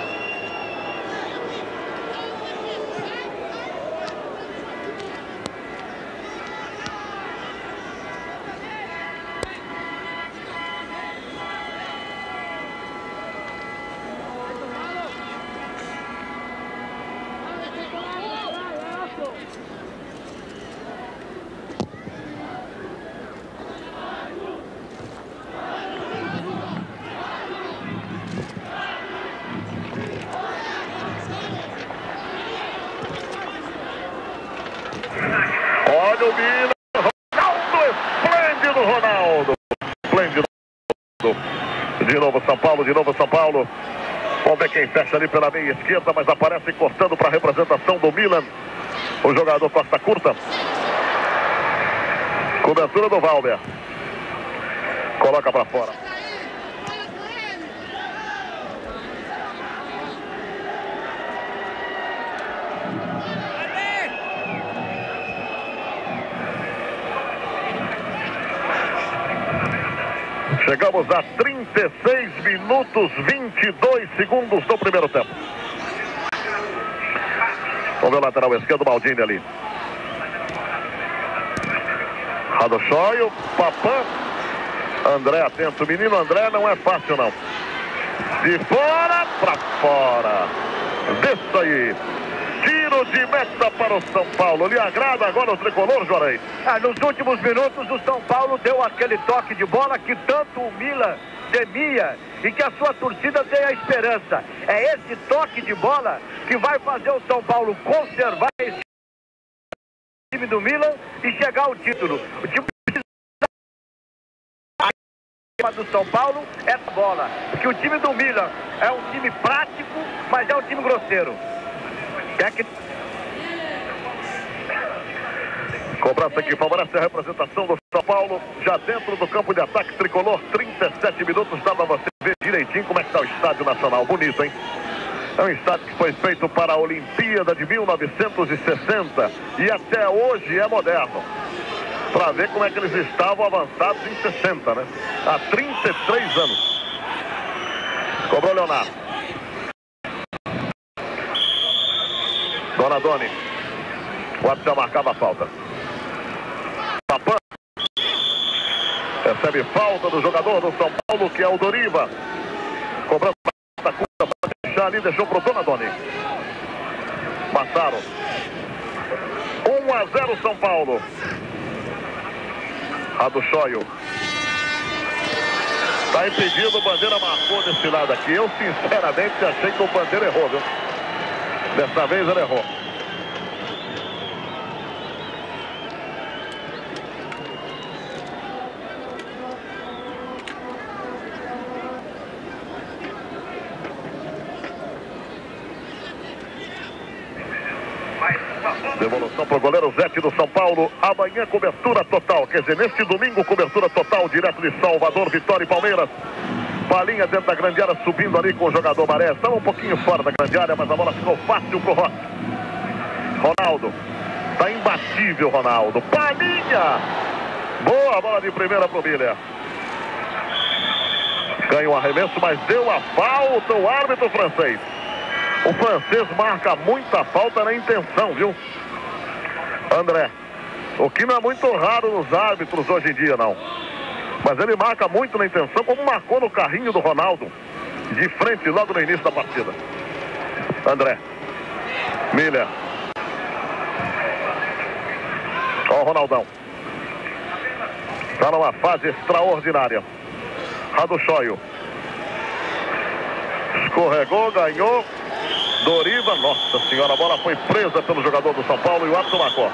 Olha o Milan, Ronaldo, esplêndido Ronaldo, esplêndido. De novo São Paulo, de novo São Paulo. Vamos ver quem fecha ali pela meia esquerda, mas aparece cortando para a representação do Milan. O jogador Costa Curta. Cobertura do Valber. Coloca para fora. Chegamos a 36 minutos 22 segundos do primeiro tempo. Vamos ver o lateral esquerdo, Maldini ali. Radoshoio, Papan. André atento. O menino André não é fácil não. De fora para fora. Desça aí. Tiro de meta para o São Paulo. Lhe agrada agora o tricolor, Juarez? Nos últimos minutos o São Paulo deu aquele toque de bola que tanto o Milan temia e que a sua torcida tem a esperança. É esse toque de bola que vai fazer o São Paulo conservar esse time do Milan e chegar ao título. O time do São Paulo é a bola. Porque o time do Milan é um time prático, mas é um time grosseiro. Cobrança que favorece a representação do São Paulo, já dentro do campo de ataque tricolor, 37 minutos, dá pra você ver direitinho como é que está o Estádio Nacional. Bonito, hein? É um estádio que foi feito para a Olimpíada de 1960 e até hoje é moderno. Para ver como é que eles estavam avançados em 60, né? Há 33 anos. Cobrou Leonardo. Donadoni. O árbitro já marcava a falta. Papan. Recebe falta do jogador do São Paulo, que é o Doriva. Cobrando a curta para deixar ali, deixou pro Donadoni. Passaram. 1-0 São Paulo. A do Choio. Tá impedido, o Bandeira marcou desse lado aqui. Eu sinceramente achei que o Bandeira errou, viu? Dessa vez ele errou. Devolução para o goleiro Zete do São Paulo. Amanhã cobertura total. Quer dizer, neste domingo cobertura total direto de Salvador, Vitória e Palmeiras. Palinha dentro da grande área, subindo ali com o jogador Maré. Estava um pouquinho fora da grande área, mas a bola ficou fácil pro Rossi. Ronaldo. Tá imbatível, Ronaldo. Palinha. Boa bola de primeira pro Miller. Ganha um arremesso, mas deu a falta o árbitro francês. O francês marca muita falta na intenção, viu? André. O que não é muito raro nos árbitros hoje em dia, não. Mas ele marca muito na intenção, como marcou no carrinho do Ronaldo. De frente, logo no início da partida. André. Miller. Ó o Ronaldão. Está numa fase extraordinária. Raduchoio. Escorregou, ganhou. Doriva, nossa senhora, a bola foi presa pelo jogador do São Paulo e o árbitro marcou.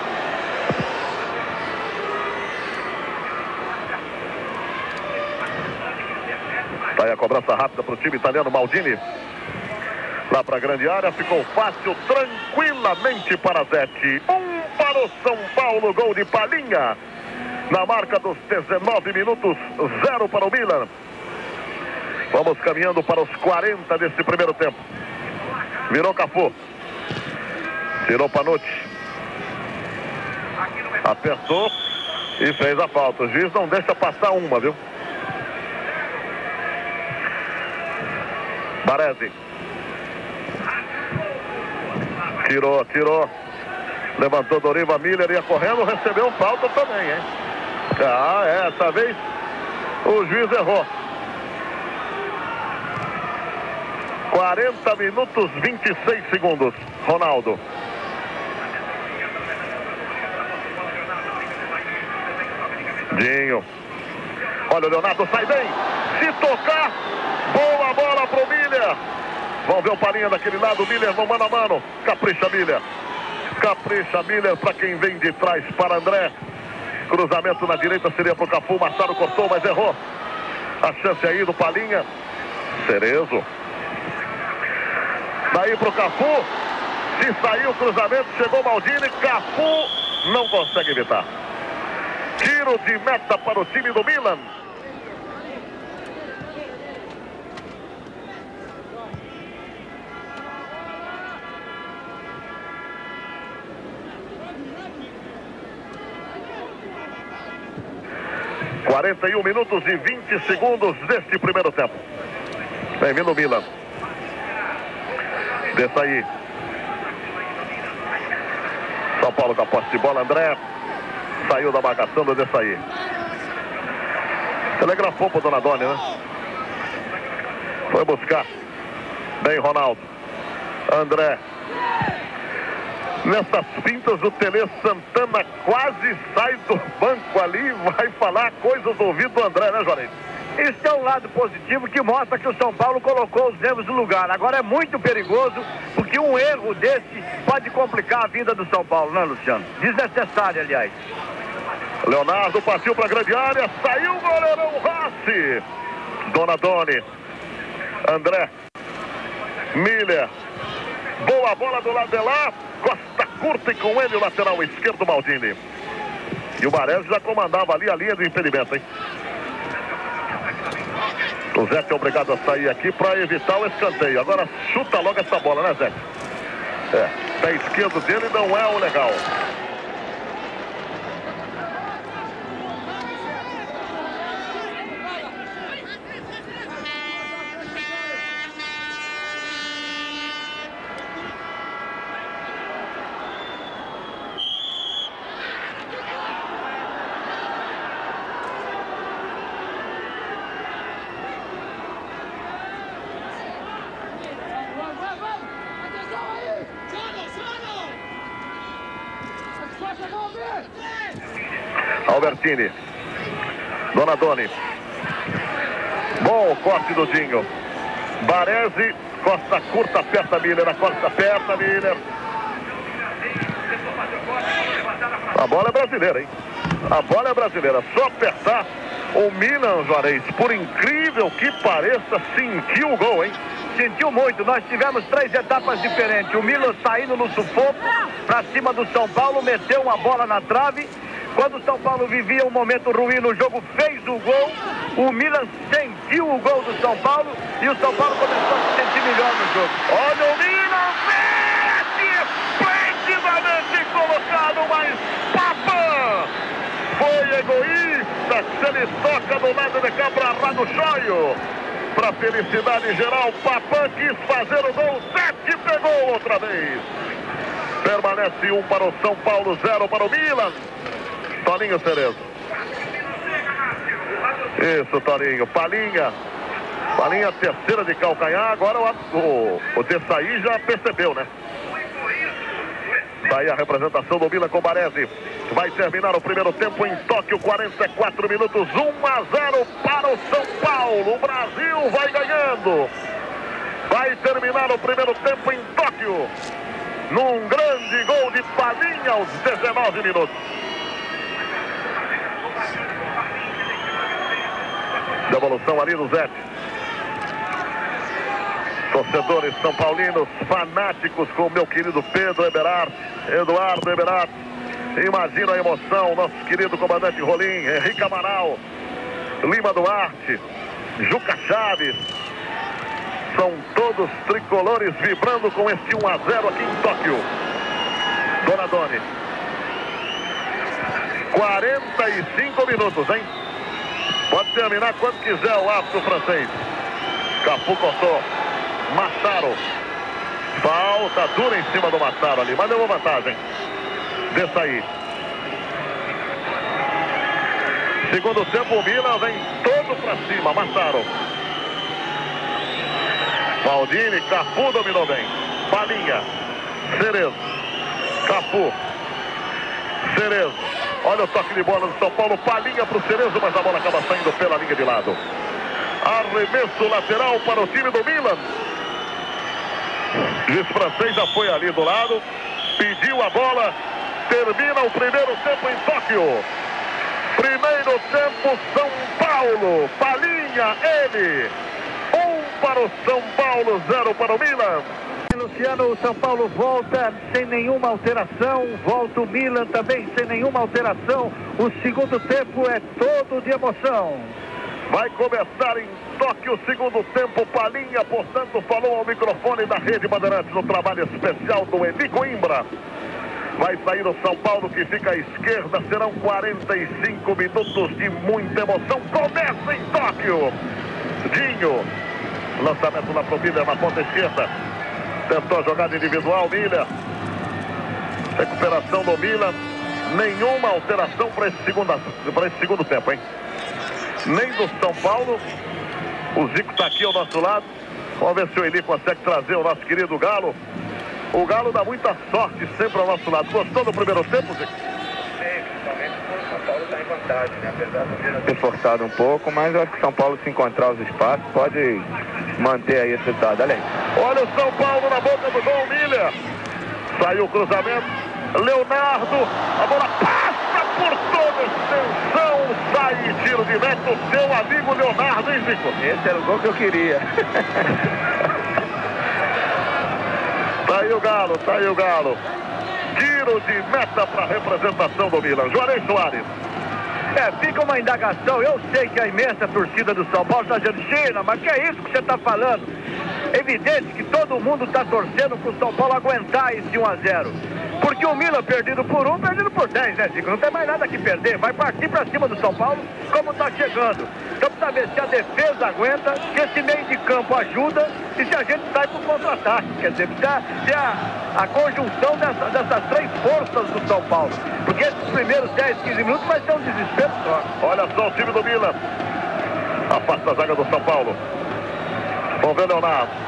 Tá aí a cobrança rápida para o time italiano. Maldini. Lá para a grande área, ficou fácil, tranquilamente para Zete. 1 para o São Paulo, gol de Palinha. Na marca dos 19 minutos, 0 para o Milan. Vamos caminhando para os 40 desse primeiro tempo. Virou Cafu. Tirou Panucci. Apertou e fez a falta. O juiz não deixa passar uma, viu? Baresi. Tirou. Levantou Doriva, Miller ia correndo, recebeu falta também, hein? Essa vez o juiz errou. 40 minutos, 26 segundos. Ronaldo. Dinho. Olha, o Leonardo sai bem. Se tocar, boa bola pro Miller. Vamos ver o Palinha daquele lado. Miller no mano a mano. Capricha Miller. Capricha Miller para quem vem de trás para André. Cruzamento na direita seria pro Cafu. Massaro cortou, mas errou. A chance aí do Palinha. Cerezo. Daí pro Cafu. Se saiu o cruzamento, chegou Maldini. Cafu não consegue evitar. Tiro de meta para o time do Milan. – 41 minutos e 20 segundos deste primeiro tempo. Vem vindo o Milan. Desce aí. São Paulo com a posse de bola. André saiu da marcação do Dessaí. Telegrafou para o Donadoni, né? Foi buscar. Bem, Ronaldo. André. Nessas fintas, o Tele Santana quase sai do banco ali e vai falar coisas do ouvido do André, né, Juarez? Isso é um lado positivo que mostra que o São Paulo colocou os erros no lugar. Agora é muito perigoso, porque um erro desse pode complicar a vida do São Paulo, né, Luciano? Desnecessário, aliás. Leonardo partiu para a grande área, saiu o goleirão Rossi. Donadoni, André, Miller, boa bola do lado de lá, Costa curta e com ele o lateral esquerdo Maldini. E o Baresi já comandava ali a linha de impedimento, hein? O Zé é obrigado a sair aqui para evitar o escanteio. Agora chuta logo essa bola, né, Zé? Pé esquerdo dele não é o legal. Albertini, Donadoni, bom corte do Dinho, Baresi, costa curta, aperta Miller, a costa aperta Miller. A bola é brasileira, hein? A bola é brasileira, só apertar. O Milan, Juarez, por incrível que pareça, sentiu o gol, hein? Sentiu muito, nós tivemos 3 etapas diferentes. O Milan saindo no sufoco para cima do São Paulo, meteu uma bola na trave. Quando o São Paulo vivia um momento ruim no jogo, fez o gol. O Milan sentiu o gol do São Paulo e o São Paulo começou a se sentir melhor no jogo. Olha o Milan, esplendidamente colocado, mas Papan foi egoísta. Se ele toca do lado de cá para Raduchoio. Para felicidade geral, Papan quis fazer o gol, 7 pegou outra vez. Permanece 1 para o São Paulo, 0 para o Milan. Toninho Cerezo. Isso, Toninho. Palinha, terceira de calcanhar. Agora o Dessaí já percebeu, né? Daí a representação do Milan com Baresi. Vai terminar o primeiro tempo em Tóquio, 44 minutos, 1-0 para o São Paulo. O Brasil vai ganhando. Vai terminar o primeiro tempo em Tóquio, num grande gol de Palinha aos 19 minutos. Devolução ali do Zé. Torcedores são paulinos, fanáticos com o meu querido Pedro Eberhardt, Eduardo Eberhardt. Imagina a emoção, nosso querido comandante Rolim, Henrique Amaral, Lima Duarte, Juca Chaves. São todos tricolores vibrando com este 1-0 aqui em Tóquio. Donadoni. 45 minutos, hein? Pode terminar quando quiser o árbitro francês. Cafu cortou. Massaro. Falta dura em cima do Massaro ali, mas levou vantagem. Desça aí. Segundo tempo, o Milan vem todo pra cima. Massaro. Maldini, Cafu dominou bem. Palinha. Cerezo. Cafu. Cerezo. Olha o toque de bola do São Paulo. Palinha pro Cerezo, mas a bola acaba saindo pela linha de lado. Arremesso lateral para o time do Milan. O juiz francês já foi ali do lado. Pediu a bola. Termina o primeiro tempo em Tóquio. Primeiro tempo, São Paulo. Palinha, ele. 1 para o São Paulo, 0 para o Milan. Luciano, o São Paulo volta sem nenhuma alteração. Volta o Milan também sem nenhuma alteração. O segundo tempo é todo de emoção. Vai começar em Tóquio o segundo tempo. Palinha, portanto, falou ao microfone da Rede Bandeirantes no trabalho especial do Eli Coimbra. Vai sair o São Paulo, que fica à esquerda. Serão 45 minutos de muita emoção. Começa em Tóquio. Dinho. Lançamento na Miller na ponta esquerda. Tentou a jogada individual, Miller. Recuperação do Milan. Nenhuma alteração para esse segundo tempo, hein? Nem do São Paulo. O Zico está aqui ao nosso lado. Vamos ver se o Eli consegue trazer o nosso querido Galo. O Galo dá muita sorte sempre ao nosso lado. Gostou do primeiro tempo, Zico? Principalmente o São Paulo está em vantagem, né? Apesar de ter forçado um pouco, mas eu acho que o São Paulo, se encontrar os espaços, pode manter aí esse resultado. Olha aí. Olha o São Paulo na boca do gol, Miller. Saiu o cruzamento. Leonardo, a bola passa por toda extensão, sai e tiro de meta o seu amigo Leonardo, hein, Zico? Esse era o gol que eu queria. Tá aí o Galo, tá aí o Galo. Tiro de meta para a representação do Milan. Juarez Soares. Fica uma indagação. Eu sei que a imensa torcida do São Paulo está dizendo, China, mas que é isso que você está falando? Evidente que todo mundo está torcendo para o São Paulo aguentar esse 1-0. Porque o Milan perdido por 1, perdido por 10, né, Zico? Não tem mais nada que perder. Vai partir para cima do São Paulo como está chegando. Então precisa ver se a defesa aguenta, se esse meio de campo ajuda e se a gente sai para o contra-ataque. Quer dizer, precisa ter a conjunção dessas três forças do São Paulo. Porque esses primeiros 10, 15 minutos vai ser um desespero só. Olha só o time do Milan. Afasta a zaga do São Paulo. Vamos ver, Leonardo.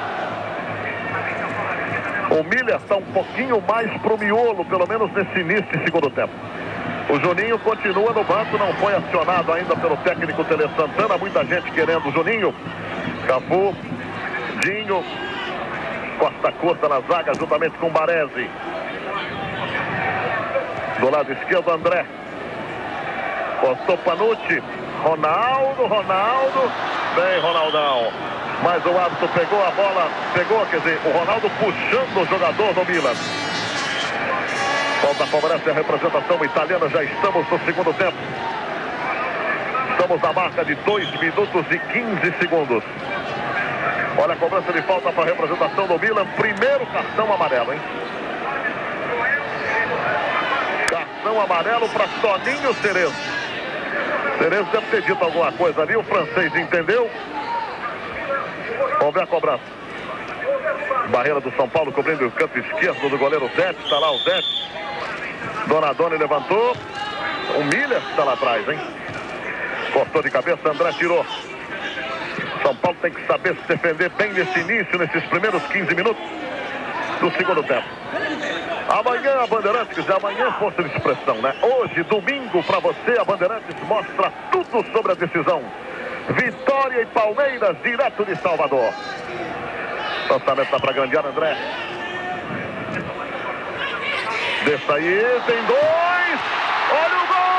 O Miller está um pouquinho mais pro miolo, pelo menos nesse início de segundo tempo. O Juninho continua no banco, não foi acionado ainda pelo técnico Tele Santana. Muita gente querendo o Juninho. Cafu, Dinho, Costa Curta na zaga, juntamente com Baresi. Do lado esquerdo, André. Postou Panucci. Ronaldo. Bem, Ronaldão. Mas o árbitro pegou a bola, quer dizer, o Ronaldo puxando o jogador do Milan. Falta favorece a representação italiana, já estamos no segundo tempo. Estamos na marca de 2 minutos e 15 segundos. Olha a cobrança de falta para a representação do Milan. Primeiro cartão amarelo, hein? Cartão amarelo para Toninho Cerezo. Cerezo deve ter dito alguma coisa ali, o francês entendeu. Vamos ver a cobrança. Barreira do São Paulo cobrindo o canto esquerdo do goleiro Zete. Está lá o Zete. Donadoni levantou. O Miller está lá atrás, hein? Cortou de cabeça, André tirou. São Paulo tem que saber se defender bem nesse início, nesses primeiros 15 minutos do segundo tempo. Amanhã a Bandeirantes, quer dizer, amanhã força de expressão, né? Hoje, domingo, para você, a Bandeirantes mostra tudo sobre a decisão. Vitória e Palmeiras, direto de Salvador. Lançamento lá para grande área, André. Desça aí, tem 2. Olha o gol!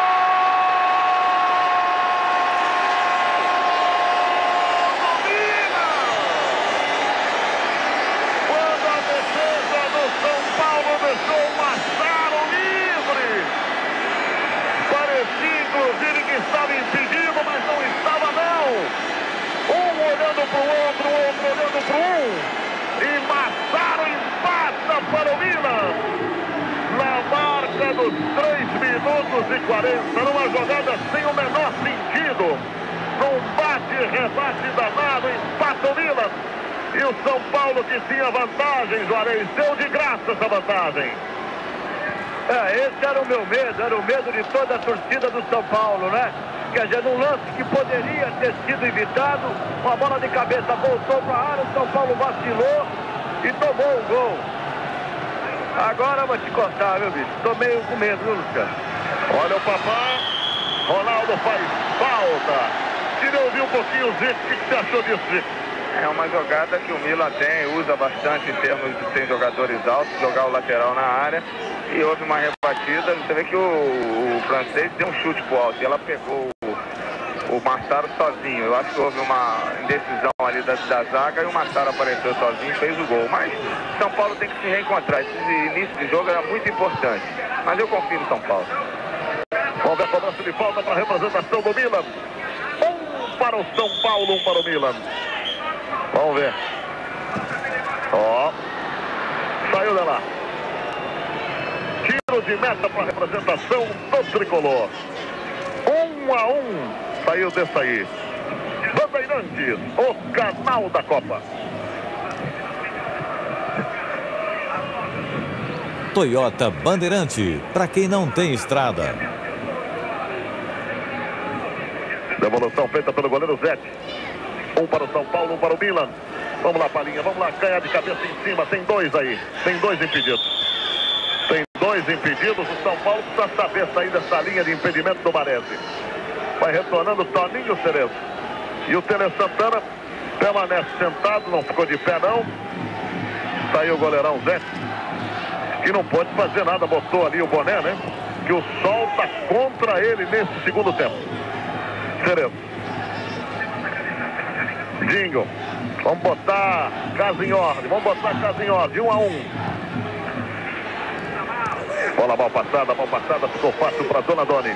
Quando a defesa do São Paulo deixou o Massaro livre. Parecia, inclusive, que estava impedido, mas não estava, não. Um olhando para o outro olhando para e Massaro empata para o Milan. Na marca dos 3 minutos e 40, numa jogada sem o menor sentido. Num bate-rebate danado, empata o Milan. E o São Paulo, que tinha vantagem, Juarez, deu de graça essa vantagem. Esse era o meu medo, era o medo de toda a torcida do São Paulo, né? Quer dizer, num lance que poderia ter sido evitado, uma bola de cabeça voltou para a área, o São Paulo vacilou e tomou o gol. Agora eu vou te contar, meu bicho, tô meio com medo, viu, Luciano? Olha o papai, Ronaldo faz falta. Queria ouvir um pouquinho o Zico, o que você achou disso, Zico? É uma jogada que o Milan usa bastante em termos de ter jogadores altos, jogar o lateral na área. E houve uma rebatida, você vê que o francês deu um chute pro alto e ela pegou o Massaro sozinho. Eu acho que houve uma indecisão ali da zaga e o Massaro apareceu sozinho e fez o gol. Mas São Paulo tem que se reencontrar. Esse início de jogo era muito importante. Mas eu confio no São Paulo. Vamos ver a cobrança de falta para a representação do Milan. 1 para o São Paulo, 1 para o Milan. Vamos ver. Ó. Saiu de lá. Tiro de meta para a representação do tricolor. 1-1. Saiu desse aí. Bandeirantes, o canal da Copa. Toyota Bandeirante, para quem não tem estrada. Devolução feita pelo goleiro Zete. 1 para o São Paulo, 1 para o Milan. Vamos lá, Palinha, vamos lá, ganhar de cabeça em cima. Tem 2 aí, tem 2 impedidos. Tem 2 impedidos, o São Paulo precisa saber sair dessa linha de impedimento do Baresi. Vai retornando o Toninho Cerezo. E o Tele Santana permanece sentado, não ficou de pé não. Saiu o goleirão Zé, que não pode fazer nada, botou ali o boné, né? que o sol está contra ele nesse segundo tempo. Cerezo. Dinho. Vamos botar casa em ordem. 1 a 1. Bola mal passada, ficou fácil para Donadoni.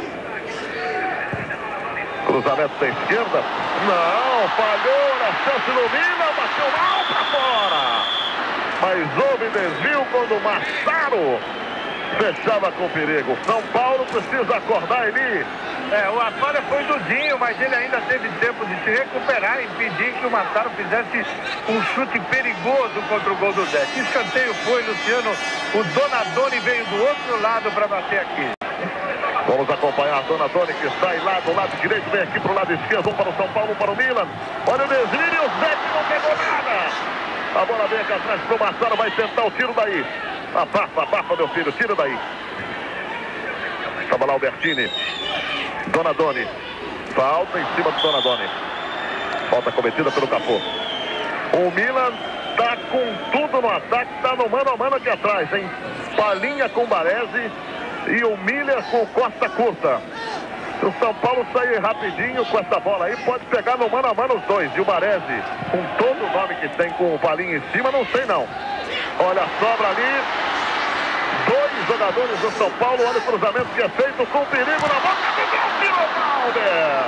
Cruzamento da esquerda. Não, falhou na chance do Milan, bateu mal para fora. Mas houve desvio quando o Massaro fechava com perigo. São Paulo precisa acordar ali. A falha foi do Dinho, mas ele ainda teve tempo de se recuperar e impedir que o Massaro fizesse um chute perigoso contra o gol do Zé. Escanteio foi, Luciano. O Donadoni veio do outro lado para bater aqui. Vamos acompanhar a Donadoni, que sai lá do lado direito, vem aqui para o lado esquerdo, um para o São Paulo, um para o Milan. Olha o desvio e o Zé que não pegou nada. A bola vem aqui atrás para o Massaro, vai tentar o tiro daí. Abafa, meu filho, tira daí. Estava lá o Bertini. Donadoni. Falta em cima do Donadoni. Falta cometida pelo Capô. O Milan está com tudo no ataque, está no mano a mano aqui atrás, hein? Palinha com Baresi e o Miller com Costa Curta. Se o São Paulo sair rapidinho com essa bola aí, pode pegar no mano a mano os dois. E o Baresi, com todo o nome que tem com o Palinha em cima, não sei não. Olha a sobra ali. 2 jogadores do São Paulo. Olha o cruzamento que é feito com perigo na boca do Valber.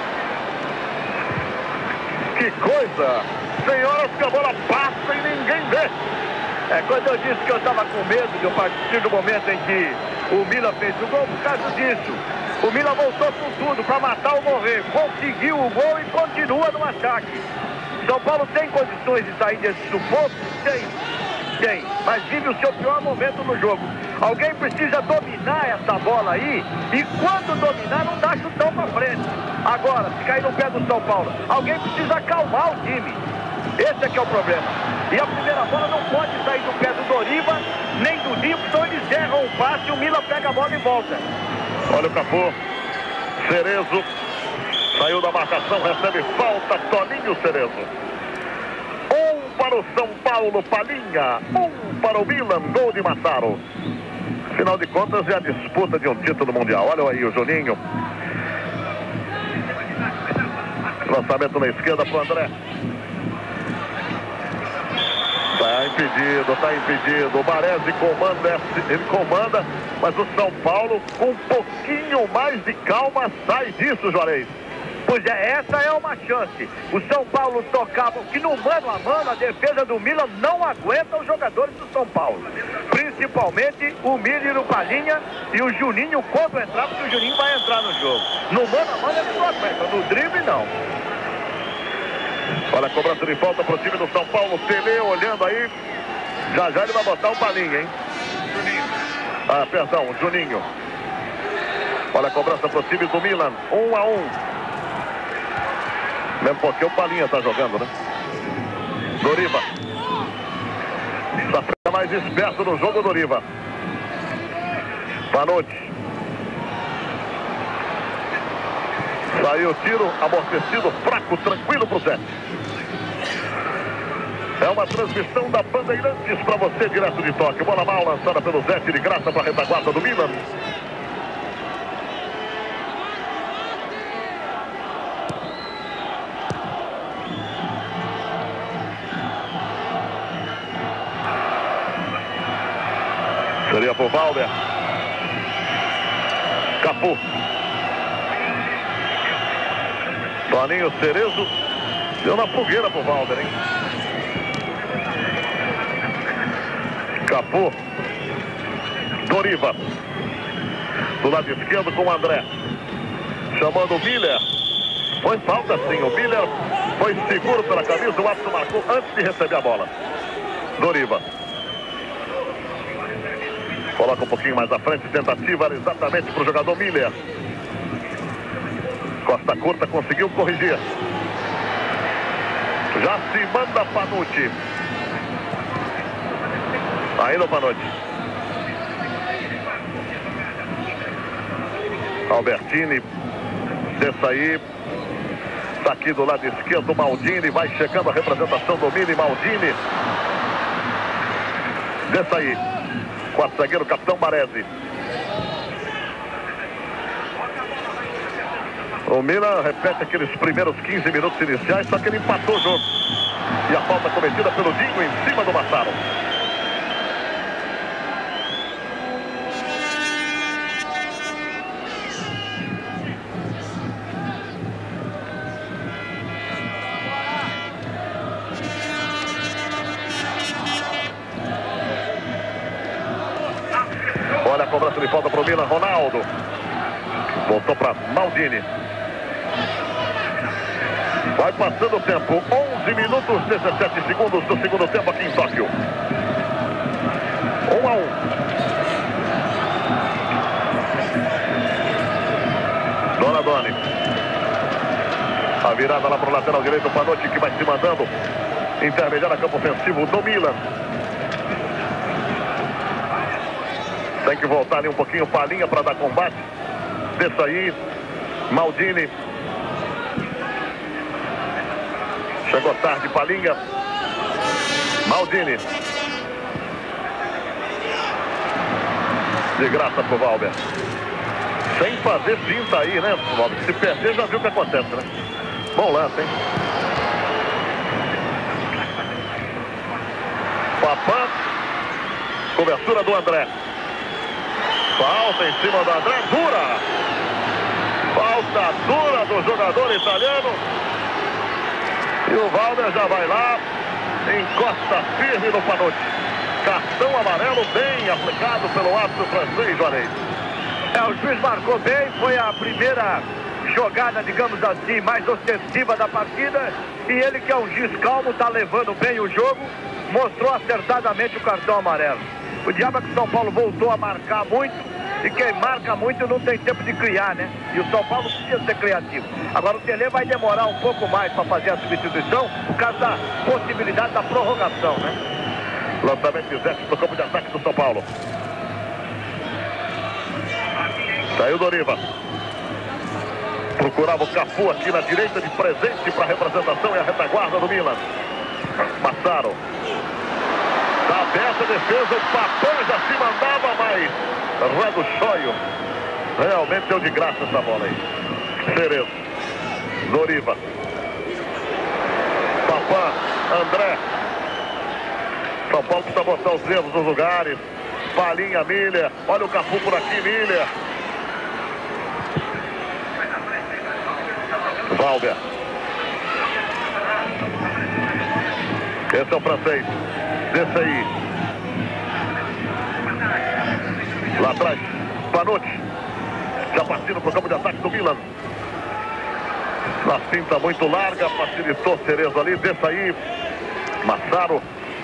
Que coisa! Senhoras, que a bola passa e ninguém vê. Quando eu disse que eu estava com medo de, a partir do momento em que o Milan fez o gol, por causa disso. O Milan voltou com tudo para matar ou morrer. Conseguiu o gol e continua no ataque. São Paulo tem condições de sair desse sufoco? Tem, mas vive o seu pior momento no jogo. Alguém precisa dominar essa bola aí e quando dominar não dá chutão para frente. Agora, se cair no pé do São Paulo, alguém precisa acalmar o time. Esse é que é o problema. E a primeira bola não pode sair do pé do Doriva, nem do Nilson, eles erram o passe e o Milan pega a bola e volta. Olha o Capô. Cerezo. Saiu da marcação, recebe falta. Toninho Cerezo. Para o São Paulo, Palinha. 1 para o Milan, gol de Massaro. Afinal de contas, é a disputa de um título mundial. Olha aí o Juninho. Lançamento na esquerda para o André. Tá impedido. O Baresi comanda, ele comanda, mas o São Paulo, com um pouquinho mais de calma, sai disso, Juarez. Pois é, essa é uma chance. O São Paulo tocava, que no mano a mano, a defesa do Milan não aguenta os jogadores do São Paulo. Principalmente o Miller, o Palinha e o Juninho quando entrar, porque o Juninho vai entrar no jogo. No mano a mano ele não aguenta, no drible não. Olha a cobrança de falta para o time do São Paulo. Tele olhando aí. Já ele vai botar o Palinha, hein? Juninho. Juninho. Olha a cobrança para o time do Milan. 1 a 1. Mesmo porque o Palinha está jogando, né? Doriva. Está mais esperto no jogo, Doriva. Panucci. Saiu o tiro, amortecido, fraco, tranquilo para o Zé. É uma transmissão da Bandeirantes para você, direto de Tóquio. Bola mal lançada pelo Zé, de graça para a retaguarda do Milan. Seria por Valber. Capu. Toninho Cerezo. Deu na fogueira pro Valber, hein? Capu. Doriva. Do lado esquerdo com o André. Chamando o Miller. Foi falta sim. O Miller foi seguro pela camisa. O árbitro marcou antes de receber a bola. Doriva. Coloca um pouquinho mais à frente, tentativa exatamente para o jogador Miller. Costa Curta conseguiu corrigir. Já se manda Panucci. Ainda o Panucci. Albertini. Desce aí. Está aqui do lado esquerdo, Maldini. Vai chegando a representação do Mini, Maldini. Desce aí. Quarto zagueiro, capitão Baresi. O Milan repete aqueles primeiros 15 minutos iniciais, só que ele empatou o jogo. E a falta cometida pelo Dinho em cima do Massaro. Olha a cobrança de falta para o Milan, Ronaldo. Voltou para Maldini. Vai passando o tempo, 11 minutos, 17 segundos do segundo tempo aqui em Tóquio. 1-1. Donadoni. A virada lá para o lateral direito, Panotti, que vai se mandando. Intermediário a campo ofensivo do Milan. Tem que voltar ali um pouquinho Palinha para dar combate. Desça aí, Maldini. Chegou tarde, Palinha. Maldini. De graça pro Valber. Sem fazer finta aí, né, Valber? Se perder, já viu o que acontece, né? Bom lance, hein? Papá. Cobertura do André. Falta em cima do André. Dura. Falta dura do jogador italiano. E o Valber já vai lá, encosta firme no Panotti. Cartão amarelo bem aplicado pelo árbitro francês, Juarez. O juiz marcou bem, foi a primeira jogada, digamos assim, mais ostensiva da partida. E ele, que é um juiz calmo, está levando bem o jogo, mostrou acertadamente o cartão amarelo. O diabo é que o São Paulo voltou a marcar muito. E quem marca muito não tem tempo de criar, né? E o São Paulo precisa ser criativo. Agora o Tele vai demorar um pouco mais para fazer a substituição, por causa da possibilidade da prorrogação, né? Lançamento de Zé no campo de ataque do São Paulo. Saiu Doriva. Procurava o Cafu aqui na direita de presente para a representação e a retaguarda do Milan. Massaro. Tá aberta a defesa, o Papão já se mandava mais. Raduchoio. Realmente deu de graça essa bola aí. Cerezo. Doriva. Papá. André. São Paulo precisa botar os dedos nos lugares. Palinha, Miller. Olha o Cafu por aqui, Miller. Valber. Esse é o francês. Desce aí. Lá atrás, Panotti. Já partindo para o campo de ataque do Milan. Na cinta muito larga, facilitou Cerezo ali. Desce aí, Massaro.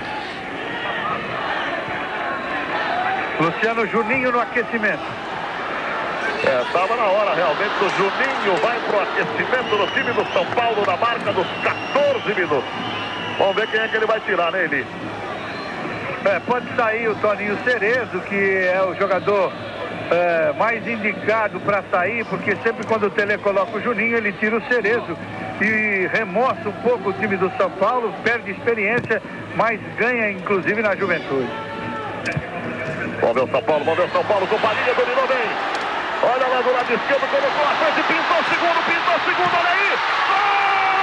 Luciano, Juninho no aquecimento. Estava na hora realmente do Juninho. Vai para o aquecimento do time do São Paulo na marca dos 14 minutos. Vamos ver quem é que ele vai tirar, né, Eli? Pode sair o Toninho Cerezo, que é o jogador mais indicado para sair, porque sempre quando o Tele coloca o Juninho, ele tira o Cerezo e remoça um pouco o time do São Paulo, perde experiência, mas ganha inclusive na juventude. Vamos ver o São Paulo, com Palinha, dominou bem. Olha lá do lado esquerdo, colocou a frente, pintou o segundo, olha aí! Gol!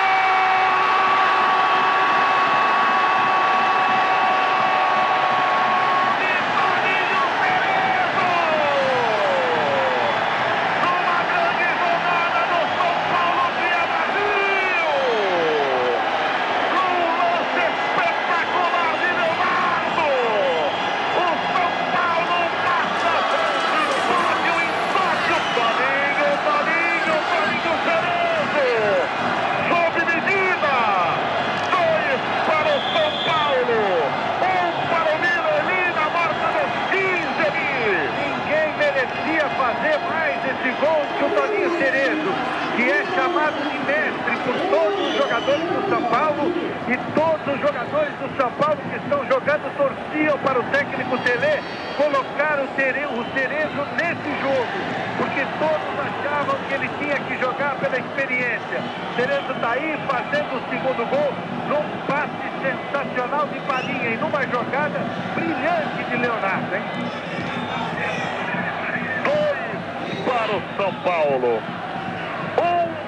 Fazer mais esse gol que o Toninho Cerezo, que é chamado de mestre por todos os jogadores do São Paulo, e todos os jogadores do São Paulo que estão jogando torciam para o técnico Tele colocar o Cerezo nesse jogo, porque todos achavam que ele tinha que jogar pela experiência. Cerezo está aí fazendo o segundo gol num passe sensacional de Palinha e numa jogada brilhante de Leonardo, hein? Para o São Paulo,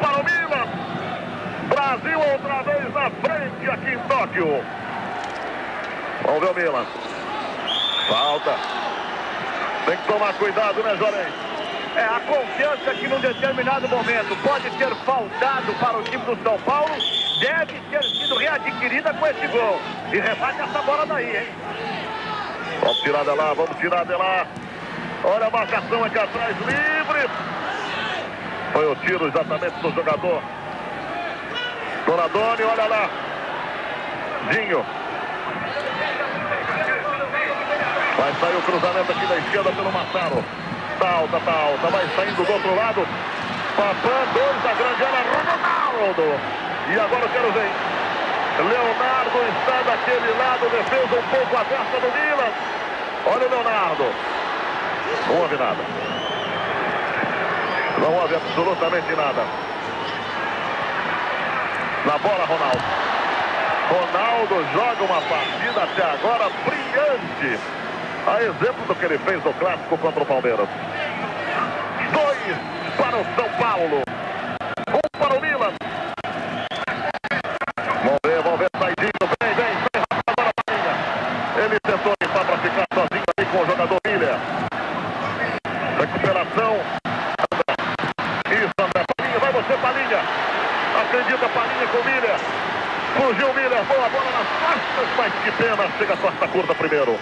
na frente aqui em Tóquio. Vamos ver o Milan. Falta. Tem que tomar cuidado, né, Jorém? A confiança que num determinado momento pode ter faltado para o time do São Paulo deve ter sido readquirida com esse gol. E rebate essa bola daí, hein? Vamos tirar de lá, vamos tirar de lá. Olha a marcação aqui atrás, livre. Foi o tiro exatamente do jogador Donadoni, olha lá. Dinho. Vai sair o cruzamento aqui da esquerda pelo Massaro. Tá alta, vai saindo do outro lado. Papã, 2 da grande área, Ronaldo. E agora eu quero ver. Leonardo está daquele lado, defesa um pouco aberta do Milan. Olha o Leonardo. Não houve nada. Não houve absolutamente nada. Na bola, Ronaldo. Ronaldo joga uma partida até agora brilhante. A exemplo do que ele fez no clássico contra o Palmeiras. 2 para o São Paulo. 1 para o Milan. Vamos ver, saidinho. Vem agora a Palinha. Ele tentou limpar para ficar sozinho ali com o jogador Miller. Recuperação. Isso, André Palinha. Vai você, Palinha. Acredita, Palinha com o Miller. Fugiu o Miller. Boa bola nas costas, mas que pena. Chega a costa curta primeiro.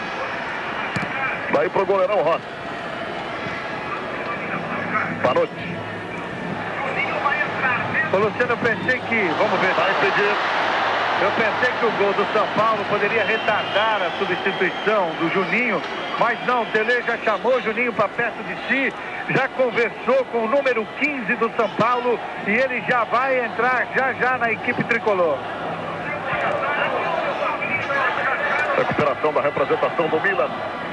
Daí pro goleirão Rossi. Panotti. Ô Luciano, eu pensei que, vamos ver, vai impedir. Eu pensei que o gol do São Paulo poderia retardar a substituição do Juninho, mas não, o Tele já chamou o Juninho para perto de si, já conversou com o número 15 do São Paulo e ele já vai entrar já na equipe tricolor. Recuperação da representação do Milan.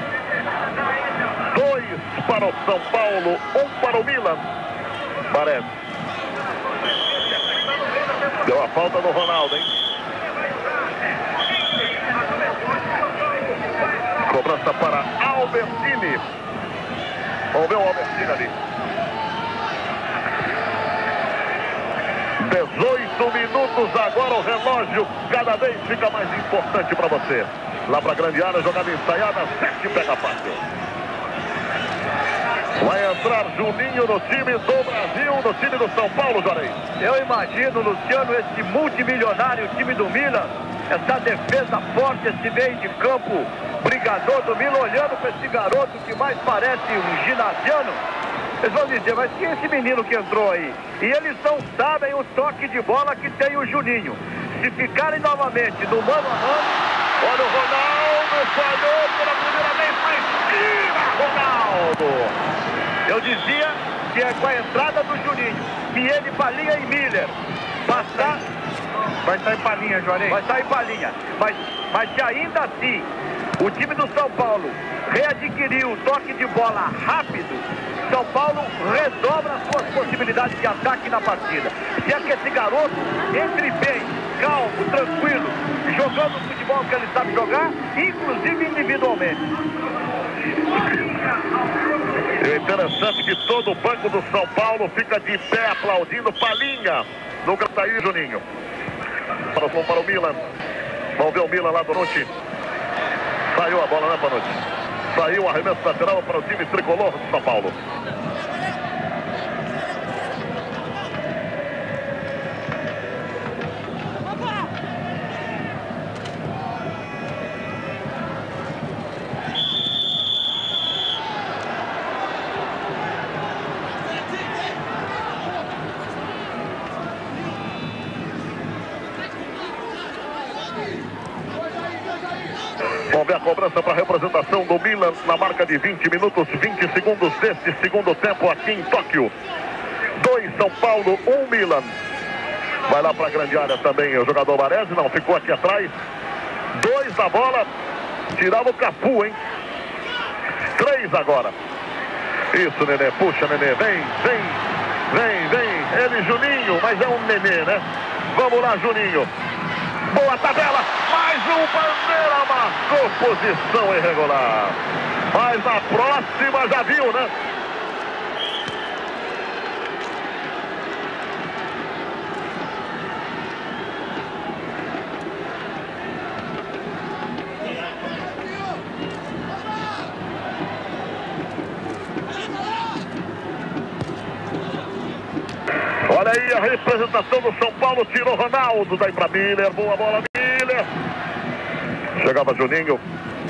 2 para o São Paulo, 1 para o Milan. Baresi. Deu a falta do Ronaldo, hein? Cobrança para Albertini. Vamos ver o Albertini ali. 18 minutos agora, o relógio cada vez fica mais importante para você. Lá para a grande área, jogada ensaiada, 7 pega fácil. Vai entrar Juninho no time do Brasil, no time do São Paulo, Jorei. Eu imagino, Luciano, esse multimilionário time do Milan, essa defesa forte, esse meio de campo brigador do Milan, olhando para esse garoto que mais parece um ginasiano. Eles vão dizer, mas quem é esse menino que entrou aí? E eles não sabem o toque de bola que tem o Juninho. Se ficarem novamente no mano a mano, olha o Ronaldo, falhou pela primeira vez, mas tira Ronaldo! Eu dizia que é com a entrada do Juninho, que ele, Palinha e Miller, passar... Vai sair Palinha, Juarez. Vai sair Palinha. Mas se ainda assim o time do São Paulo readquiriu o toque de bola rápido, São Paulo redobra as suas possibilidades de ataque na partida. Se é que esse garoto entre bem, calmo, tranquilo, jogando o futebol que ele sabe jogar, inclusive individualmente. E o interessante é que todo o banco do São Paulo fica de pé aplaudindo Palinha. Nunca saiu Juninho. Para o Milan. Vamos ver o Milan lá do Nucci. Saiu a bola, né, Panucci? Saiu o arremesso lateral para o time tricolor de São Paulo. Vamos ver a cobrança para a representação do Milan na marca de 20 minutos, 20 segundos deste segundo tempo aqui em Tóquio. 2 São Paulo, 1 Milan. Vai lá para a grande área também o jogador Baresi, não, ficou aqui atrás. 2 na bola, tirava o Cafu, hein? 3 agora. Isso, Nenê, puxa, Nenê, vem. Ele, Juninho, mas é um Nenê, né? Vamos lá, Juninho. Boa tabela, mais um Bandeira, marcou posição irregular. Mas na próxima já viu, né? a representação do São Paulo, tirou Ronaldo, daí para Miller, boa bola, Miller. Chegava Juninho.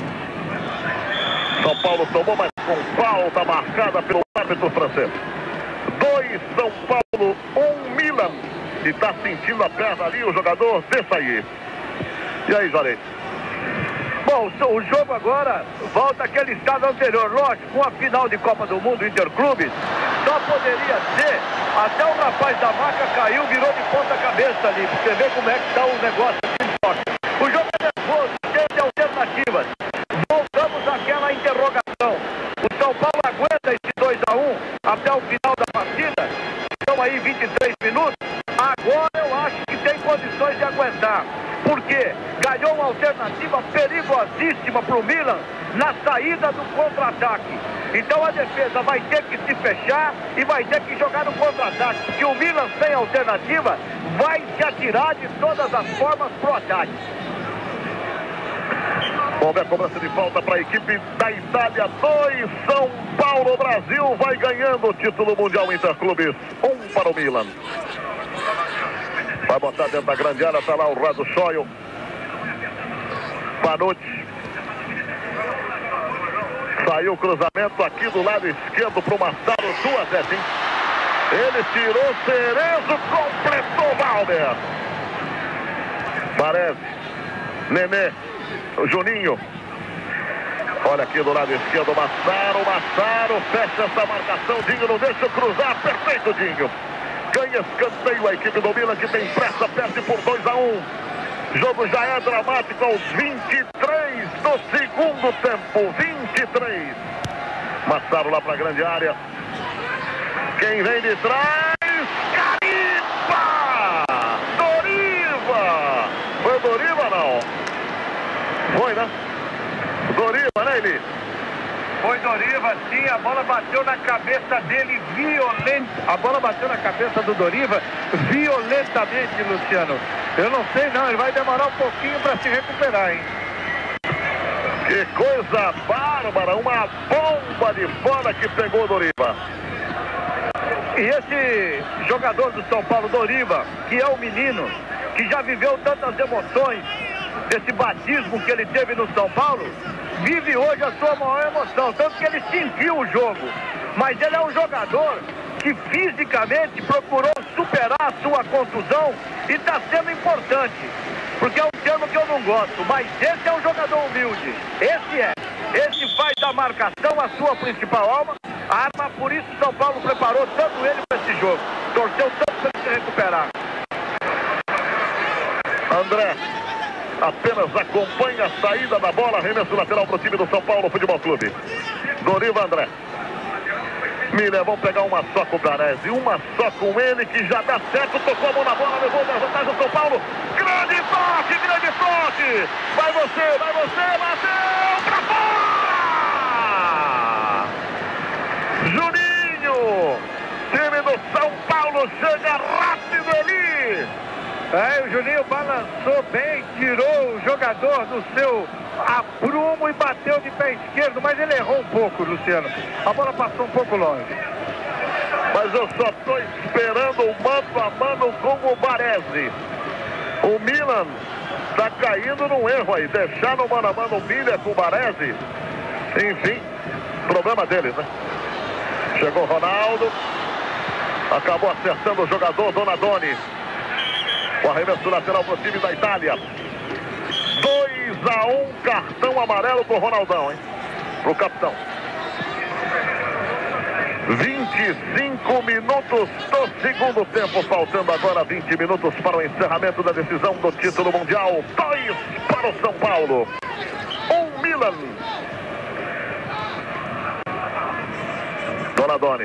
São Paulo tomou, mas com falta marcada pelo árbitro francês. 2 São Paulo, 1 Milan. E tá sentindo a perna ali o jogador Desailly. E aí, Jorei? Bom, o jogo agora volta àquele estado anterior. Lógico, com a final de Copa do Mundo Interclubes, só poderia ser até o rapaz da maca caiu, virou de ponta cabeça ali. Você vê como é que está o negócio de toque. O jogo é nervoso, cheio de alternativas. Voltamos àquela interrogação. O São Paulo aguenta esse 2-1 até o final da partida. Estão aí 23 minutos. Agora eu acho que tem condições de aguentar. Porque ganhou uma alternativa perigosíssima para o Milan na saída do contra-ataque. Então a defesa vai ter que se fechar e vai ter que jogar no contra-ataque. Porque o Milan sem alternativa vai se atirar de todas as formas para o ataque. Vamos ver a cobrança de falta para a equipe da Itália. 2 São Paulo. Brasil vai ganhando o título mundial Interclubes. 1 para o Milan. Vai botar dentro da grande área, tá lá o Rado Schoil. Panucci. Saiu o cruzamento aqui do lado esquerdo para o Massaro. 2-0, hein? Ele tirou Cerezo, completou Valber. Parece. Nenê. O Juninho. Olha aqui do lado esquerdo, Massaro fecha essa marcação. Dinho não deixa cruzar. Perfeito, Dinho. Ganha escanteio a equipe do Milan, que tem pressa, perde por 2-1. Jogo já é dramático aos 23 do segundo tempo. 23. Massaro lá para a grande área. Quem vem de trás? Cariba! Doriva! Foi Doriva, não? Foi, né? Doriva, né, Eli? Foi Doriva, sim, a bola bateu na cabeça dele violenta. A bola bateu na cabeça do Doriva violentamente, Luciano. Eu não sei não, ele vai demorar um pouquinho para se recuperar, hein? Que coisa bárbara, uma bomba de fora que pegou o Doriva. E esse jogador do São Paulo, Doriva, que é um menino que já viveu tantas emoções desse batismo que ele teve no São Paulo, vive hoje a sua maior emoção, tanto que ele sentiu o jogo. Mas ele é um jogador que fisicamente procurou superar a sua contusão e está sendo importante, porque é um termo que eu não gosto, mas esse é um jogador humilde. Esse faz da marcação a sua principal arma, por isso o São Paulo preparou tanto ele para esse jogo, torceu tanto para ele se recuperar. André apenas acompanha a saída da bola, arremesso lateral para o time do São Paulo Futebol Clube. Doriva, André. Miller, vamos pegar uma só com o Baresi, uma só com ele, que já dá certo, tocou a mão na bola, levou a vantagem do São Paulo. Grande toque, grande toque. Vai você, bateu pra fora! Juninho, time do São Paulo chega rápido ali. O Juninho balançou bem, tirou o jogador do seu aprumo e bateu de pé esquerdo, mas ele errou um pouco, Luciano. A bola passou um pouco longe. Mas eu só estou esperando o mano a mano com o Baresi. O Milan está caindo num erro aí. Deixar no mano a mano o Miller com o Baresi. Enfim, problema deles, né? Chegou o Ronaldo. Acabou acertando o jogador Donadoni. O arremesso lateral para o time da Itália. 2-1, cartão amarelo pro Ronaldão, hein? Pro capitão. 25 minutos do segundo tempo, faltando agora 20 minutos para o encerramento da decisão do título mundial. 2 para o São Paulo, 1 Milan. Donadoni.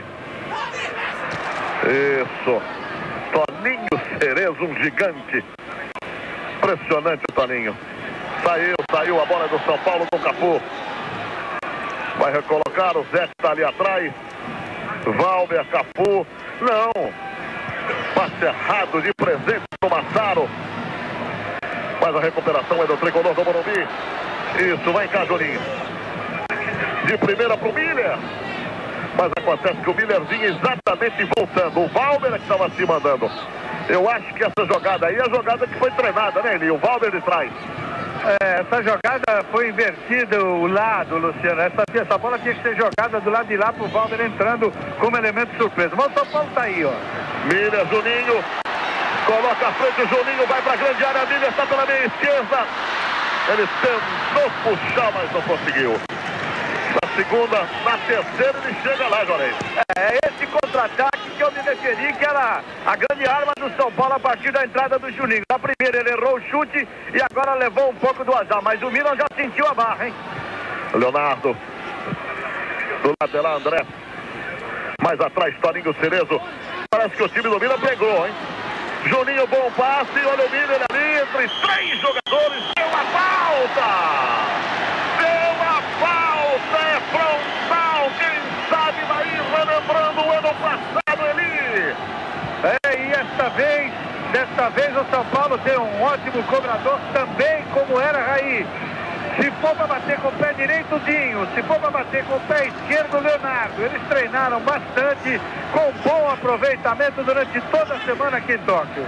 Isso. Toninho Cerezo, um gigante. Impressionante o Toninho. Saiu a bola do São Paulo com o Cafu. Vai recolocar, o Zé está ali atrás. Valber, Cafu. Não. Passe errado de presente do Massaro. Mas a recuperação é do tricolor do Morumbi. Isso, vai cá, Juninho. De primeira pro Miller. Mas acontece que o Millerzinho exatamente voltando. O Valber é que estava se mandando. Eu acho que essa jogada aí é a jogada que foi treinada, né, Eli? O Valber de trás. Essa jogada foi invertida o lado, Luciano. Essa bola tinha que ser jogada do lado de lá pro Valber entrando como elemento surpresa. Mas o São Paulo tá aí, ó. Miller, Juninho. Coloca a frente o Juninho, vai pra grande área. Miller está pela meia esquerda. Ele tentou puxar, mas não conseguiu. Na segunda, na terceira ele chega lá, Jorei. É esse contra-ataque que eu me referi, que era a grande arma do São Paulo a partir da entrada do Juninho. Na primeira ele errou o chute e agora levou um pouco do azar, mas o Milan já sentiu a barra, hein? Leonardo. Do lado de lá, André. Mais atrás, Toninho Cerezo. Parece que o time do Milan pegou, hein? Juninho, bom passe, olha o Miller ali, entre 3 jogadores, deu a falta! Deu a falta, é frontal, quem sabe vai relembrando o ano passado, Eli! E desta vez o São Paulo tem um ótimo cobrador também, como era Raí. Se for para bater com o pé direito, Dinho. Se for para bater com o pé esquerdo, Leonardo. Eles treinaram bastante, com bom aproveitamento durante toda a semana aqui em Tóquio.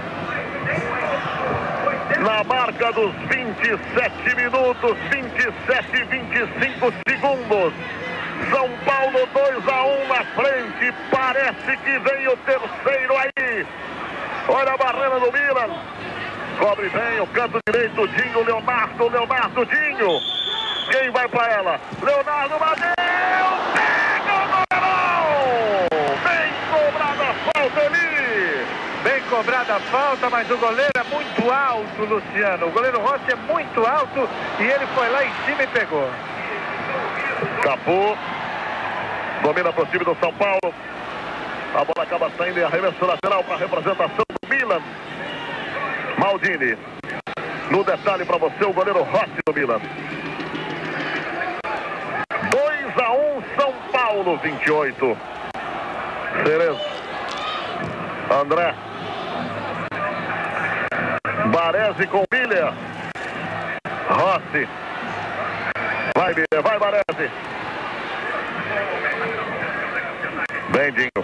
Na marca dos 27 minutos, 27 e 25 segundos. São Paulo 2-1 na frente. Parece que vem o terceiro aí. Olha a barreira do Milan. Cobre bem o canto direito, Dinho, Leonardo, Dinho. Quem vai pra ela? Leonardo bateu! Pega o goleirão! Bem cobrada a falta ali! Bem cobrada a falta, mas o goleiro é muito alto, Luciano. O goleiro Rossi é muito alto e ele foi lá em cima e pegou. Capô. Domina pro time do São Paulo. A bola acaba saindo em arremesso lateral para a representação do Milan. Maldini. No detalhe para você, o goleiro Rossi do Milan. 2-1 São Paulo, 28. Cerezo. André. Baresi com Miller. Rossi. Vai, Miller, vai, Baresi. Bem, Dinho.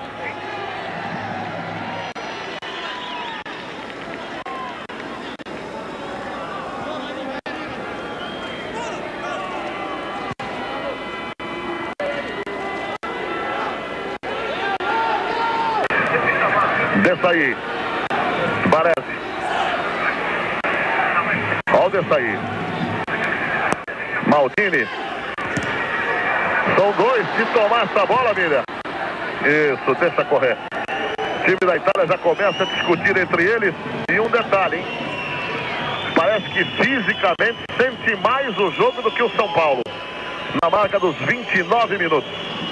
Desça aí. Baresi. Olha o desça aí. Maldini. São 2 se tomar essa bola, Miller. Isso, deixa correr. O time da Itália já começa a discutir entre eles. E um detalhe, hein? Parece que fisicamente sente mais o jogo do que o São Paulo. Na marca dos 29 minutos.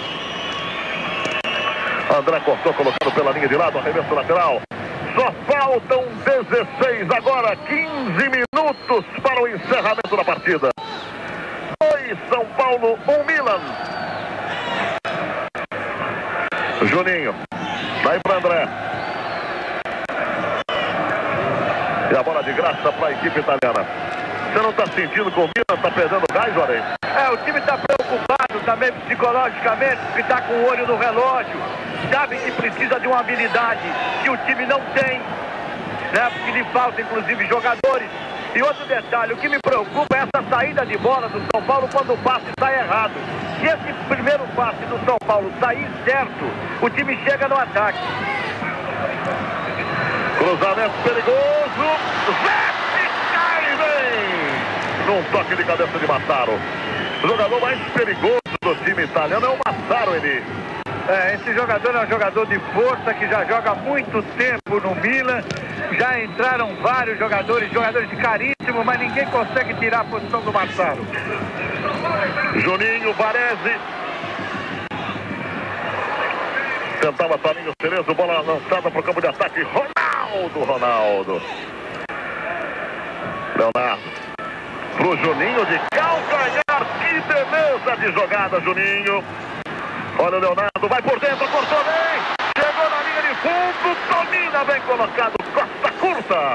André cortou, colocando pela linha de lado, arremesso lateral. Só faltam 16, agora 15 minutos para o encerramento da partida. 2 São Paulo, 1 Milan. Juninho, vai para André. E a bola de graça para a equipe italiana. Você não está sentindo que o Milan está perdendo gás, Jorei? O time está preocupado também psicologicamente, porque está com o olho no relógio. Sabe que precisa de uma habilidade que o time não tem, né? Porque lhe falta, inclusive, jogadores. E outro detalhe, o que me preocupa é essa saída de bola do São Paulo quando o passe sai errado. Se esse primeiro passe do São Paulo sair certo, o time chega no ataque. Cruzamento perigoso. Zé cai bem. Num toque de cabeça de Massaro. O jogador mais perigoso do time italiano é o Massaro, Eli. Esse jogador é um jogador de força que já joga há muito tempo no Milan. Já entraram vários jogadores de caríssimo, mas ninguém consegue tirar a posição do Massaro. Juninho, Baresi. Tentava Toninho Cerezo, bola lançada para o campo de ataque. Ronaldo. Leonardo. Pro Juninho de calcanhar. Que beleza de jogada, Juninho. Olha o Leonardo, vai por dentro, cortou bem. Chegou na linha de fundo, domina, bem colocado, costa curta.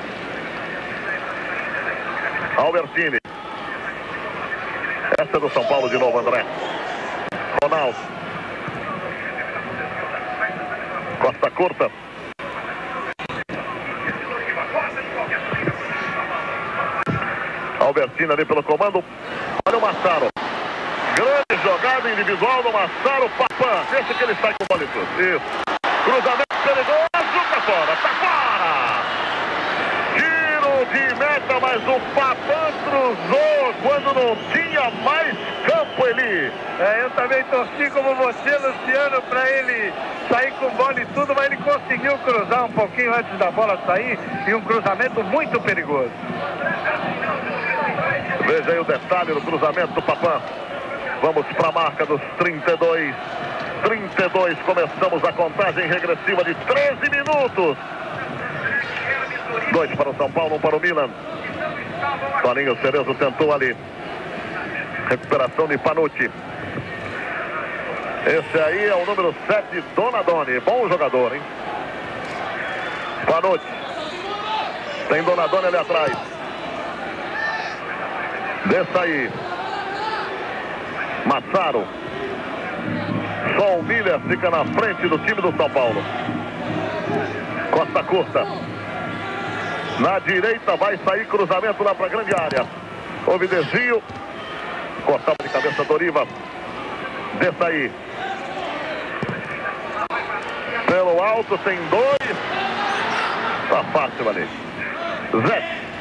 Albertini. Essa é do São Paulo de novo, André. Ronaldo. Costa curta. Albertini ali pelo comando. Olha o Massaro. Grande jogada individual do Massaro. Papã. Deixa que ele sai com o bola e tudo. Isso. Cruzamento perigoso. Tá fora. Tá fora. Tiro de meta, mas o Papã cruzou quando não tinha mais campo ali. Eu também torci como você, Luciano, para ele sair com bola e tudo, mas ele conseguiu cruzar um pouquinho antes da bola sair e um cruzamento muito perigoso. Veja aí o detalhe do cruzamento do Papã. Vamos para a marca dos 32. 32, começamos a contagem regressiva de 13 minutos. 2 para o São Paulo, 1 para o Milan. Toninho Cerezo tentou ali. Recuperação de Panucci. Esse aí é o número 7, Donadoni. Bom jogador, hein? Panucci. Tem Donadoni ali atrás. Desça aí. Massaro. Só o Miller fica na frente do time do São Paulo. Costa curta. Na direita vai sair cruzamento lá para a grande área. Houve desvio. Cortava de cabeça Doriva. Desça aí. Pelo alto tem 2. Tá fácil ali. Zé.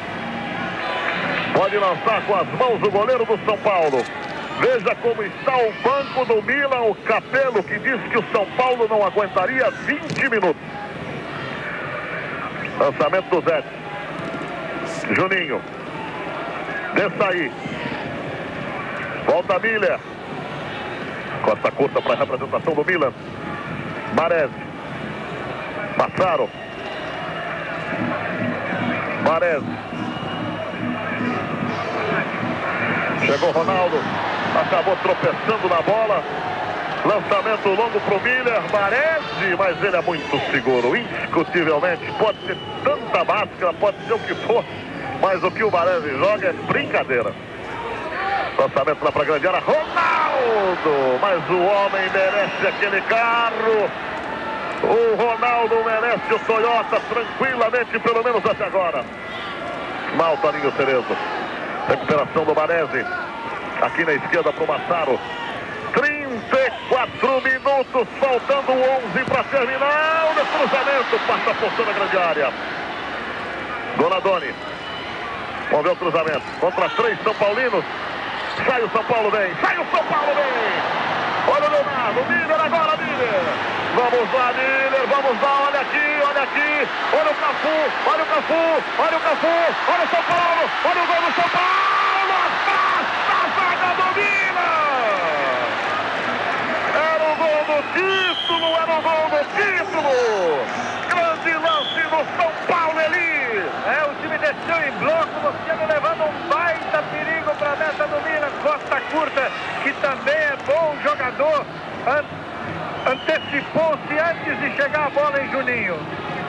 Pode lançar com as mãos o goleiro do São Paulo. Veja como está o banco do Milan, o Capello, que disse que o São Paulo não aguentaria 20 minutos. Lançamento do Zé. Juninho. Desça aí. Volta Miller. Costa curta para a representação do Milan. Baresi. Massaro. Baresi. Chegou Ronaldo. Acabou tropeçando na bola. Lançamento longo para o Miller. Baresi, mas ele é muito seguro. Indiscutivelmente. Pode ser tanta máscara, pode ser o que for. Mas o que o Baresi joga é brincadeira. Lançamento lá para a grande área. Ronaldo! Mas o homem merece aquele carro. O Ronaldo merece o Toyota tranquilamente, pelo menos até agora. Mal Toninho Cerezo. Recuperação do Baresi. Aqui na esquerda para o Massaro. 34 minutos, faltando 11 para terminar. O cruzamento passa por toda a grande área. Donadoni. Vamos ver o cruzamento. Contra 3 São Paulinos. Sai o São Paulo bem. Sai o São Paulo bem. Olha o Leonardo. Miller agora, Miller. Vamos lá, Miller. Vamos lá. Olha aqui, olha aqui. Olha o Cafu. Olha o Cafu. Olha o Cafu. Olha o São Paulo. Olha o gol do São Paulo. Afasta a zaga do Milan. Era o gol do título. Era o gol do título. Grande lance do São Paulo ali. O time desceu em bloco, Luciano levando um baita perigo para a meta do Milan. Costa curta, que também é bom jogador, antecipou-se antes de chegar a bola em Juninho.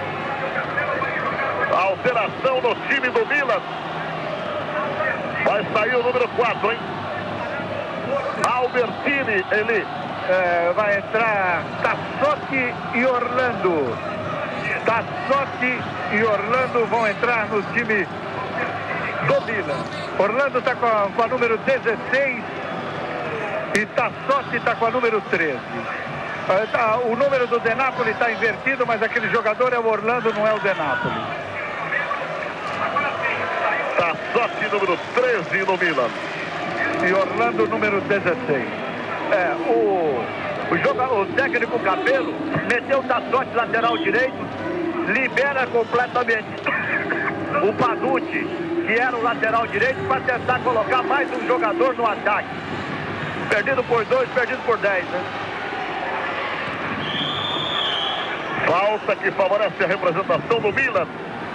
Alteração no time do Milan. Vai sair o número 4, hein? Albertini, ele. Vai entrar Tassotti e Orlando. Tassotti e Orlando vão entrar no time do Milan. Orlando está com a número 16 e Tassotti está com a número 13. O número do De Napoli está invertido, mas aquele jogador é o Orlando, não é o De Napoli. Tassotti, número 13 no Milan. E Orlando, número 16. O técnico Capello meteu o Tassotti lateral direito, libera completamente o Panucci, que era o lateral direito, para tentar colocar mais um jogador no ataque. Perdido por 2, perdido por 10, né? Falta que favorece a representação do Milan.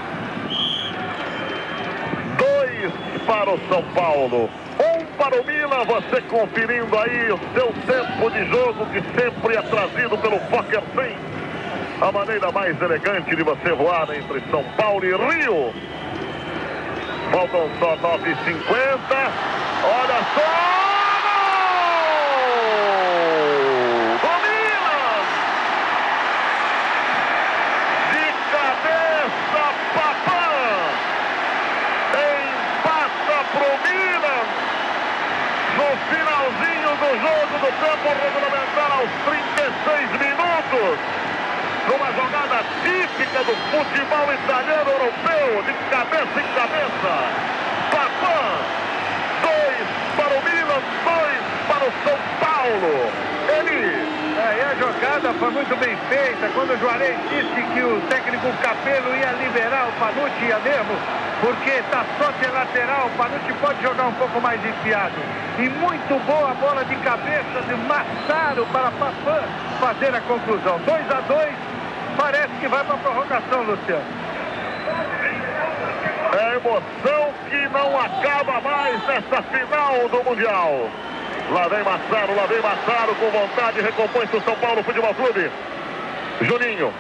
2 para o São Paulo. 1 para o Milan, você conferindo aí o seu tempo de jogo, que sempre é trazido pelo Fokker 100. A maneira mais elegante de você voar entre São Paulo e Rio. Faltam só 9h50. Olha só! tempo regulamentar aos 36 minutos. Numa jogada típica do futebol italiano europeu, de cabeça em cabeça. Papin, 2 para o Milan, 2 para o São Paulo. E a jogada foi muito bem feita. Quando o Juarez disse que o técnico Capello ia liberar o Panucci, ia mesmo, porque está só de lateral, o Panucci pode jogar um pouco mais enfiado. E muito boa a bola de cabeça de Massaro para Papin fazer a conclusão. 2-2, parece que vai para a prorrogação, Luciano. É emoção que não acaba mais nessa final do Mundial. Lá vem Massaro com vontade, recompõe-se o São Paulo Futebol Clube. Juninho.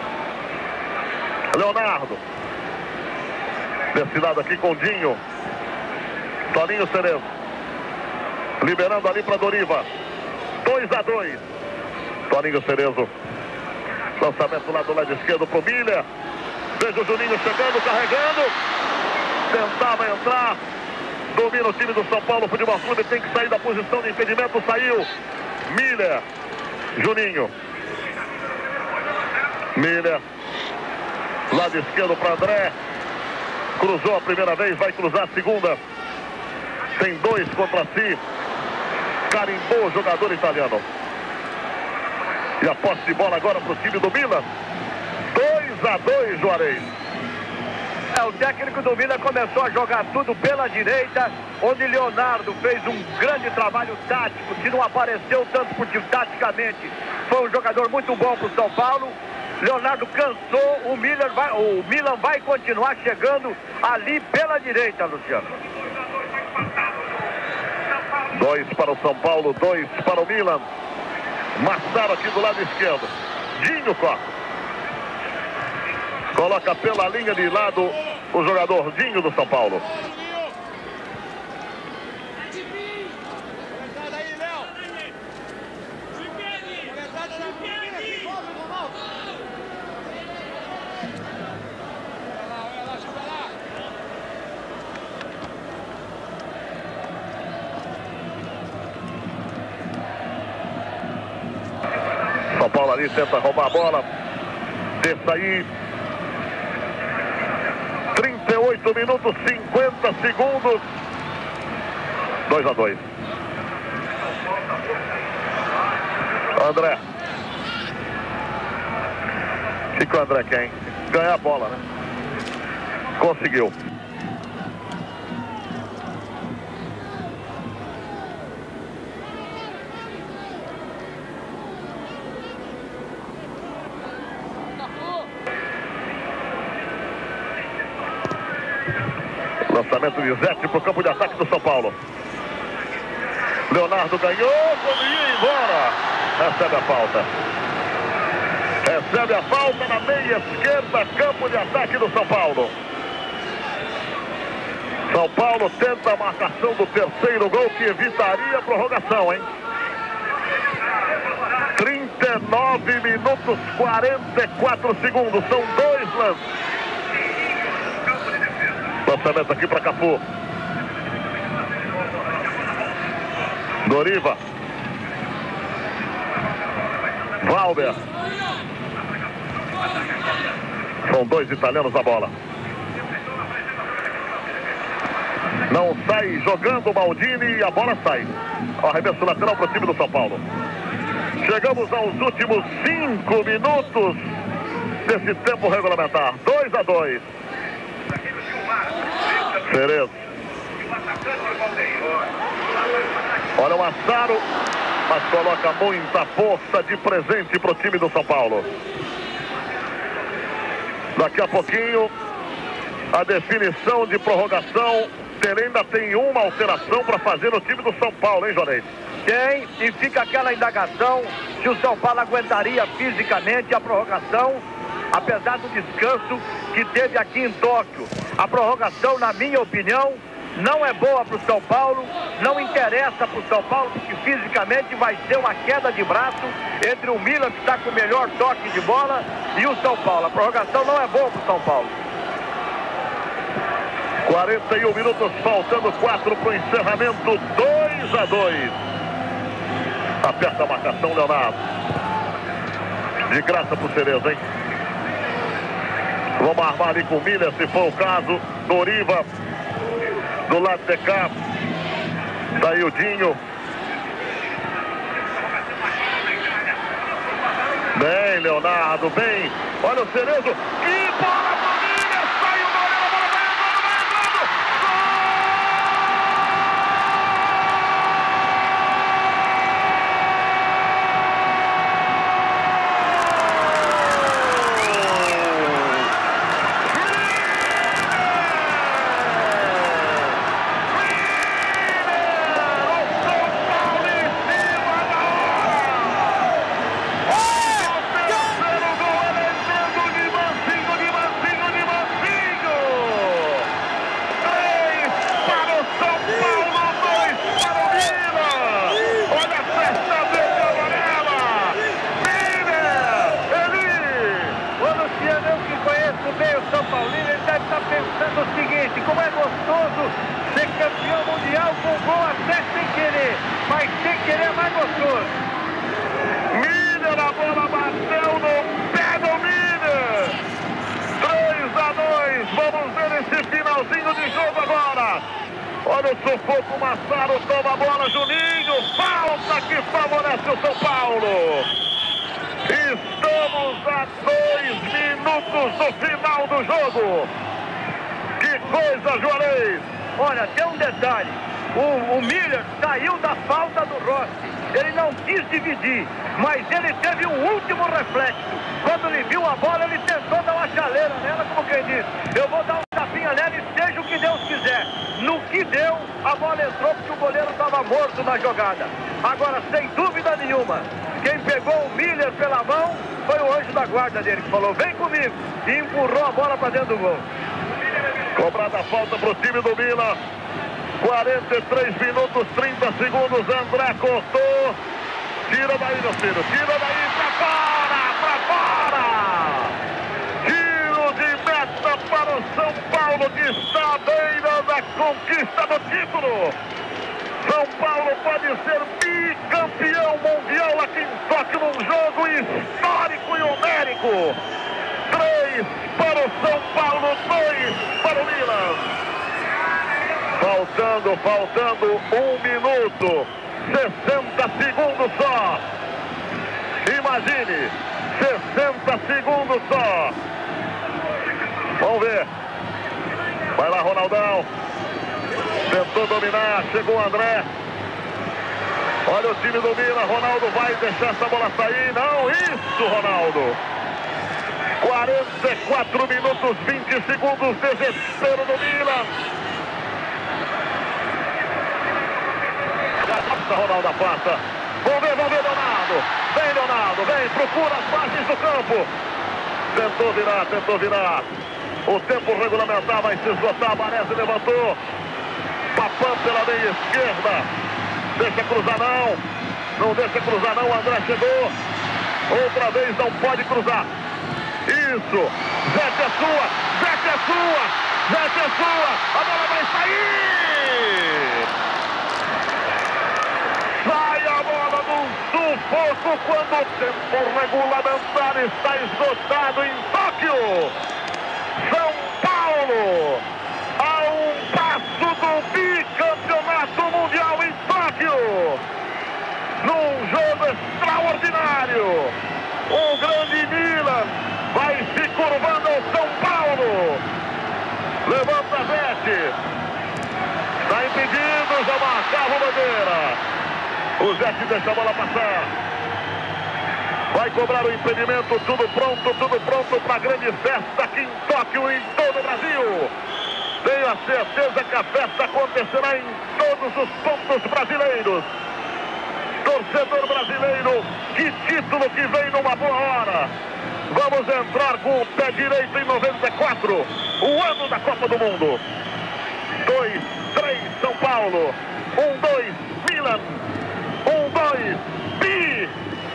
Leonardo. Desse lado aqui com Dinho. Toninho Cerezo. Liberando ali para Doriva. 2-2. Toninho Cerezo. Lançamento lá do lado esquerdo para o Miller. Veja o Juninho chegando, carregando. Tentava entrar. Domina o time do São Paulo Futebol Clube. Tem que sair da posição de impedimento. Saiu. Miller. Juninho. Miller. Lado esquerdo para André. Cruzou a primeira vez. Vai cruzar a segunda. Tem 2 contra si. Carimbou o jogador italiano. E a posse de bola agora para o time do Milan. 2-2, Juarez. O técnico do Milan começou a jogar tudo pela direita, onde Leonardo fez um grande trabalho tático, que não apareceu tanto porque taticamente foi um jogador muito bom para o São Paulo. Leonardo cansou, o Milan vai continuar chegando ali pela direita, Luciano. 2 para o São Paulo, 2 para o Milan. Massaro aqui do lado esquerdo. Dinho corta. Coloca pela linha de lado o jogador Dinho do São Paulo. São Paulo ali tenta roubar a bola. Desce aí. 38 minutos, 50 segundos. 2-2. André. O que o André quer, hein? Ganhar a bola, né? Conseguiu. Lançamento de Zete para o campo de ataque do São Paulo. Leonardo ganhou quando ia embora. Recebe a falta. Recebe a falta na meia esquerda, campo de ataque do São Paulo. São Paulo tenta a marcação do terceiro gol que evitaria a prorrogação, hein? 39 minutos, 44 segundos. São 2 lances. Lançamento aqui para Cafu. Doriva. Valber. São 2 italianos na bola. Não sai jogando o Maldini e a bola sai. Arremesso lateral para o time do São Paulo. Chegamos aos últimos 5 minutos desse tempo regulamentar. 2-2. Cerezo. Olha o Massaro, mas coloca muita força de presente para o time do São Paulo. Daqui a pouquinho, a definição de prorrogação. Ele ainda tem uma alteração para fazer no time do São Paulo, hein, Jornei? Tem, e fica aquela indagação se o São Paulo aguentaria fisicamente a prorrogação, apesar do descanso que teve aqui em Tóquio. A prorrogação, na minha opinião, não é boa para o São Paulo, não interessa para o São Paulo, porque fisicamente vai ser uma queda de braço entre o Milan, que está com o melhor toque de bola, e o São Paulo. A prorrogação não é boa para o São Paulo. 41 minutos, faltando 4 para o encerramento. 2-2. Aperta a marcação, Leonardo. De graça pro Cerezo, hein? Vamos armar ali com o Miller, se for o caso. Doriva do lado de cá. Daí o Dinho. Bem, Leonardo, bem. Olha o Cerezo. Que bola pro Miller! Saiu o goleiro, a bola vai entrando! Pensando o seguinte, como é gostoso ser campeão mundial com gol até sem querer, mas sem querer é mais gostoso. Miller, a bola bateu no pé do Miller. 3-2, vamos ver esse finalzinho de jogo agora. Olha o sufoco, Massaro toma a bola, Juninho, falta que favorece o São Paulo. Estamos a 2 minutos do final do jogo. Que coisa, Juarez! Olha, tem um detalhe. O Miller saiu da falta do Rossi. Ele não quis dividir, mas ele teve um último reflexo. Quando ele viu a bola, ele tentou dar uma chaleira nela, como quem diz. Eu vou dar um tapinha nela e seja o que Deus quiser. No que deu, a bola entrou porque o goleiro estava morto na jogada. Agora, sem dúvida nenhuma, quem pegou o Miller pela mão foi o anjo da guarda dele, que falou, vem comigo, e empurrou a bola para dentro do gol. Cobrada a falta para o time do Milan. 43 minutos, 30 segundos. André cortou. Tira daí, meu filho. Tira daí, pra fora! Tiro de meta para o São Paulo, que está à beira da conquista do título. São Paulo pode ser bicampeão mundial aqui em Tóquio, num jogo histórico e homérico. 3 para o São Paulo, 2 para o Milan. Faltando 1 minuto, 60 segundos só. Imagine, 60 segundos só. Vamos ver. Vai lá, Ronaldão. Tentou dominar, chegou o André. Olha o time do Milan, Ronaldo vai deixar essa bola sair. Não, isso, Ronaldo. 44 minutos, 20 segundos, desespero do Milan. Ronaldo passa. Vamos ver, Leonardo. Vem, Leonardo, vem, procura as margens do campo. Tentou virar. O tempo regulamentar vai se esgotar. Baresi levantou. Papam pela meia esquerda. Deixa cruzar não. Não deixa cruzar não. O André chegou. Outra vez não pode cruzar. Isso. Zete é sua. A bola vai sair. Sai a bola num sufoco quando o tempo regulamentar está esgotado em Tóquio. São Paulo, a um passo do bicampeonato mundial em Tóquio. Num jogo extraordinário. O grande Milan vai se curvando ao São Paulo. Levanta Zete. Está impedido, já marcava o bandeira. O Zete deixa a bola passar. Vai cobrar o impedimento, tudo pronto para a grande festa aqui em Tóquio e em todo o Brasil. Tenho a certeza que a festa acontecerá em todos os pontos brasileiros. Torcedor brasileiro, que título que vem numa boa hora. Vamos entrar com o pé direito em 94, o ano da Copa do Mundo. 2, 3, São Paulo. 1, 2, Milan. 1, 2, bi!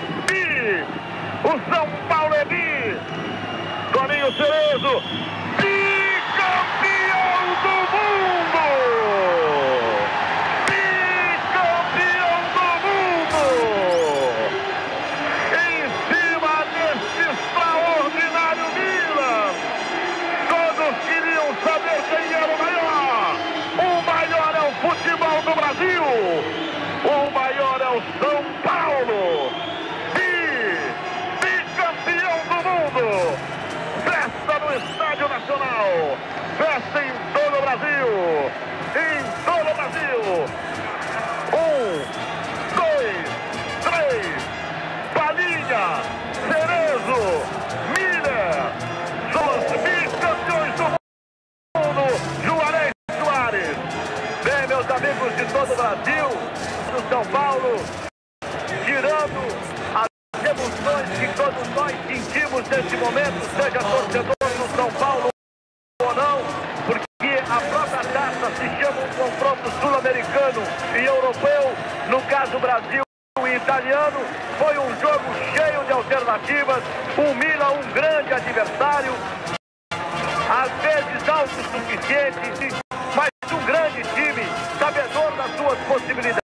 O São Paulo é bi! Toninho Cerezo, bicampeão do mundo! Bicampeão do mundo! futebol. Festa em todo o Brasil. Em todo o Brasil. 1, 2, 3. Palinha, Cerezo, Miller. São os bicampeões do mundo. Juarez Soares. Bem, meus amigos de todo o Brasil, do São Paulo, tirando as emoções que todos nós sentimos nesse momento, seja torcedor do São Paulo ou não, porque a própria taça se chama um confronto sul-americano e europeu, no caso Brasil e italiano. Foi um jogo cheio de alternativas, o Milan um grande adversário, às vezes autossuficiente, mas um grande time, sabedor das suas possibilidades.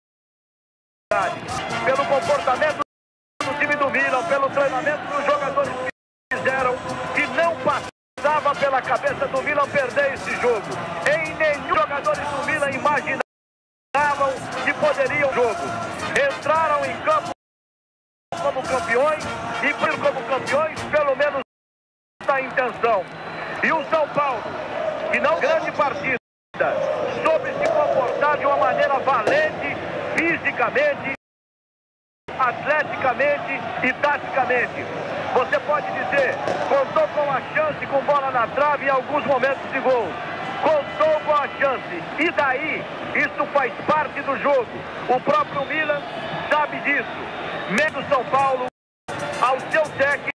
Pelo comportamento do time do Milan, pelo treinamento dos jogadores que fizeram, que não passava pela cabeça do Milan perder esse jogo. Em nenhum jogadores do Milan imaginavam que poderiam o jogo. Entraram em campo como campeões e como campeões, pelo menos da intenção. E o São Paulo, que não grande partida, soube se comportar de uma maneira valente, fisicamente, atleticamente e taticamente. Você pode dizer, contou com a chance com bola na trave em alguns momentos de gol. Contou com a chance. E daí, isso faz parte do jogo. O próprio Milan sabe disso. Menos São Paulo, ao seu técnico,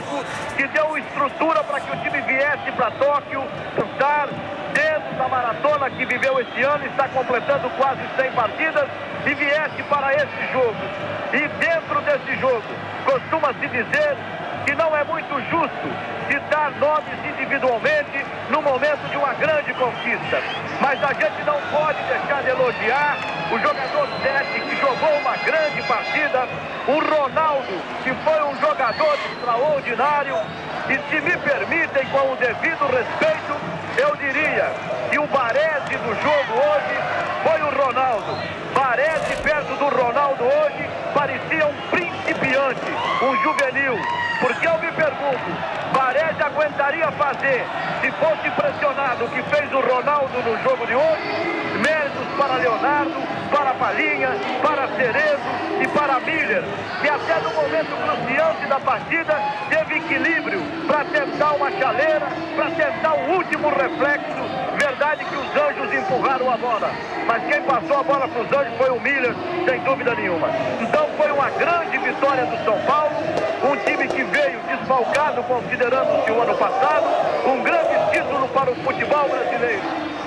que deu estrutura para que o time viesse para Tóquio, estar dentro da maratona que viveu esse ano, está completando quase 100 partidas, e viesse para esse jogo. E dentro desse jogo, costuma-se dizer que não é muito justo citar nomes individualmente no momento de uma grande conquista. Mas a gente não pode deixar de elogiar o jogador 7, que jogou uma grande partida, o Ronaldo, que foi um jogador extraordinário, e se me permitem, com o devido respeito, eu diria que o Baresi do jogo hoje foi o Ronaldo. Baresi perto do Ronaldo hoje parecia um principiante, um juvenil. Porque eu me pergunto, Baresi aguentaria fazer, se fosse pressionado, o que fez o Ronaldo no jogo de hoje? Méritos para Leonardo, para Palinha, para Cerezo e para Miller, que até no momento cruciante da partida teve equilíbrio para tentar uma chaleira, para tentar o último reflexo. Verdade que os anjos empurraram a bola, mas quem passou a bola para os anjos foi o Miller, sem dúvida nenhuma. Então foi uma grande vitória do São Paulo, um time que veio desfalcado considerando-se o ano passado, um grande título para o futebol brasileiro.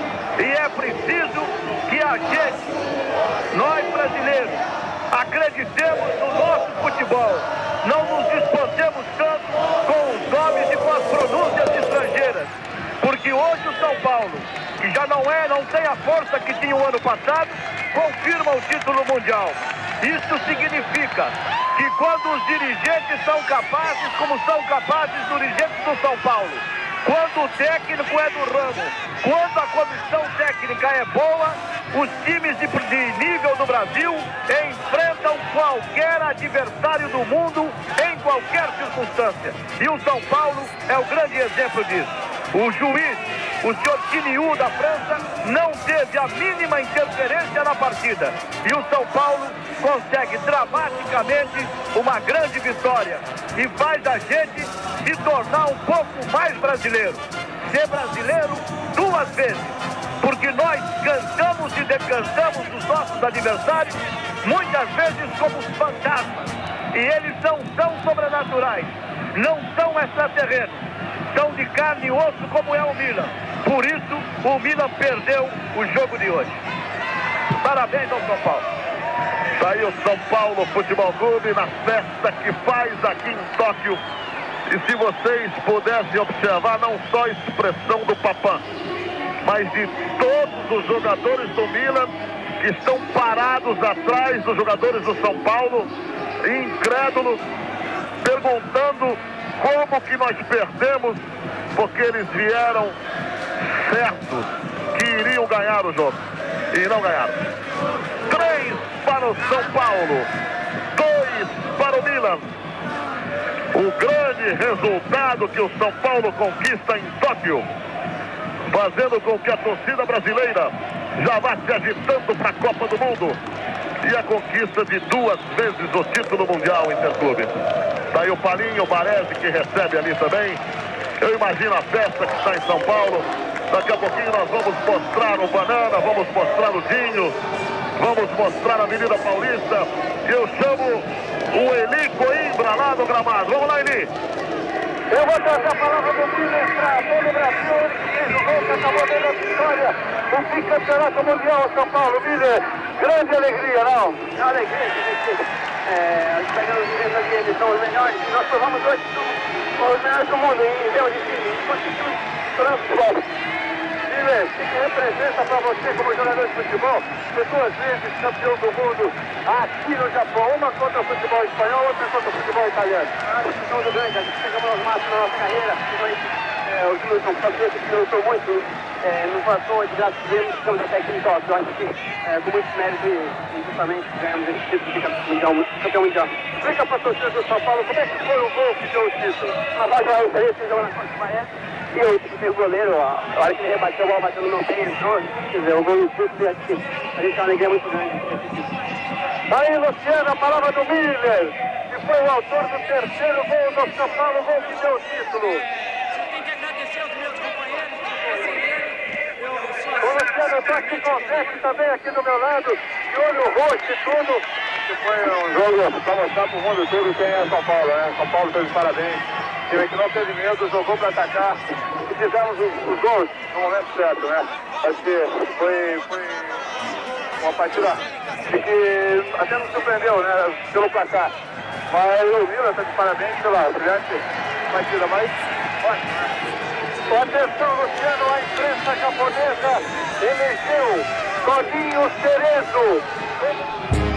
E é preciso que a gente, nós brasileiros, acreditemos no nosso futebol. Não nos espantemos tanto com os nomes e com as pronúncias estrangeiras. Porque hoje o São Paulo, que já não tem a força que tinha o ano passado, confirma o título mundial. Isso significa que quando os dirigentes são capazes, como são capazes os dirigentes do São Paulo, quando o técnico é do ramo, quando a comissão técnica é boa, os times de nível do Brasil enfrentam qualquer adversário do mundo em qualquer circunstância. E o São Paulo é o grande exemplo disso. O juiz, o senhor Quiniú da França, não teve a mínima interferência na partida. E o São Paulo consegue dramaticamente uma grande vitória. E faz a gente se tornar um pouco mais brasileiro. Ser brasileiro duas vezes. Porque nós cantamos e decantamos os nossos adversários, muitas vezes como fantasmas. E eles não são sobrenaturais, não são extraterrenos. São de carne e osso como é o Milan. Por isso, o Milan perdeu o jogo de hoje. Parabéns ao São Paulo. Está aí o São Paulo Futebol Clube na festa que faz aqui em Tóquio. E se vocês pudessem observar não só a expressão do Papin, mas de todos os jogadores do Milan que estão parados atrás dos jogadores do São Paulo, incrédulos, perguntando como que nós perdemos, porque eles vieram certos que iriam ganhar o jogo. E não ganharam. 3 para o São Paulo, 2 para o Milan. O grande resultado que o São Paulo conquista em Tóquio. fazendo com que a torcida brasileira já vá se agitando para a Copa do Mundo. E a conquista de 2 vezes o título mundial Interclube. Tá aí o Palinho, o Baresi, que recebe ali também. Eu imagino a festa que está em São Paulo. Daqui a pouquinho nós vamos mostrar o Banana, vamos mostrar o Dinho, vamos mostrar a Avenida Paulista. E eu chamo o Eli Coimbra lá no gramado. Vamos lá, Eli. Eu vou trazer a palavra do Miller para todo o Brasil. Ele que fez o gol, que acabou dando a vitória no bicampeonato mundial São Paulo. Miller, grande alegria, não? É uma alegria, gente. Os italianos dizem eles são os melhores. Nós provamos hoje os melhores do mundo em termos de time. E conseguimos tornar o futebol. Miller, o que representa para você como jogador de futebol? Ser 2 vezes campeão do mundo aqui no Japão. Uma contra o futebol espanhol, outra contra o futebol italiano. A discussão do grande, a gente chegamos aos máximos na nossa carreira. Os Wilson Francisco, que lutou muito no fator de graça que ficamos até aqui em Tóquio. Eu acho que com muito mérito e justamente ganhamos esse título de campeão mundial. Explica para a torcida do São Paulo como é que foi o gol que deu o título. A vaga é isso aí, você jogou na Costa do Maestro. E eu tive o goleiro, a hora que ele rebateu a bola, bateu no meu pé, entrou. Quer dizer, o gol do título, acho que a gente tem uma alegria muito grande. Aí, Luciano, a palavra do Miller, que foi o autor do 3º gol do São Paulo, o gol que deu o título. Tem que agradecer aos meus companheiros, O Luciano, eu estou aqui com o Zé também aqui do meu lado, de olho roxo e tudo. Foi um jogo para mostrar para o mundo todo quem é São Paulo, né? São Paulo teve parabéns. O time que não teve medo, jogou para atacar e fizemos os gols no momento certo, né? Acho que foi uma partida que até nos surpreendeu, né? Pelo placar. Mas o Vila está de parabéns pela brilhante partida, mas ótimo, né? Atenção, Luciano, a imprensa japonesa elegeu Toninho Cerezo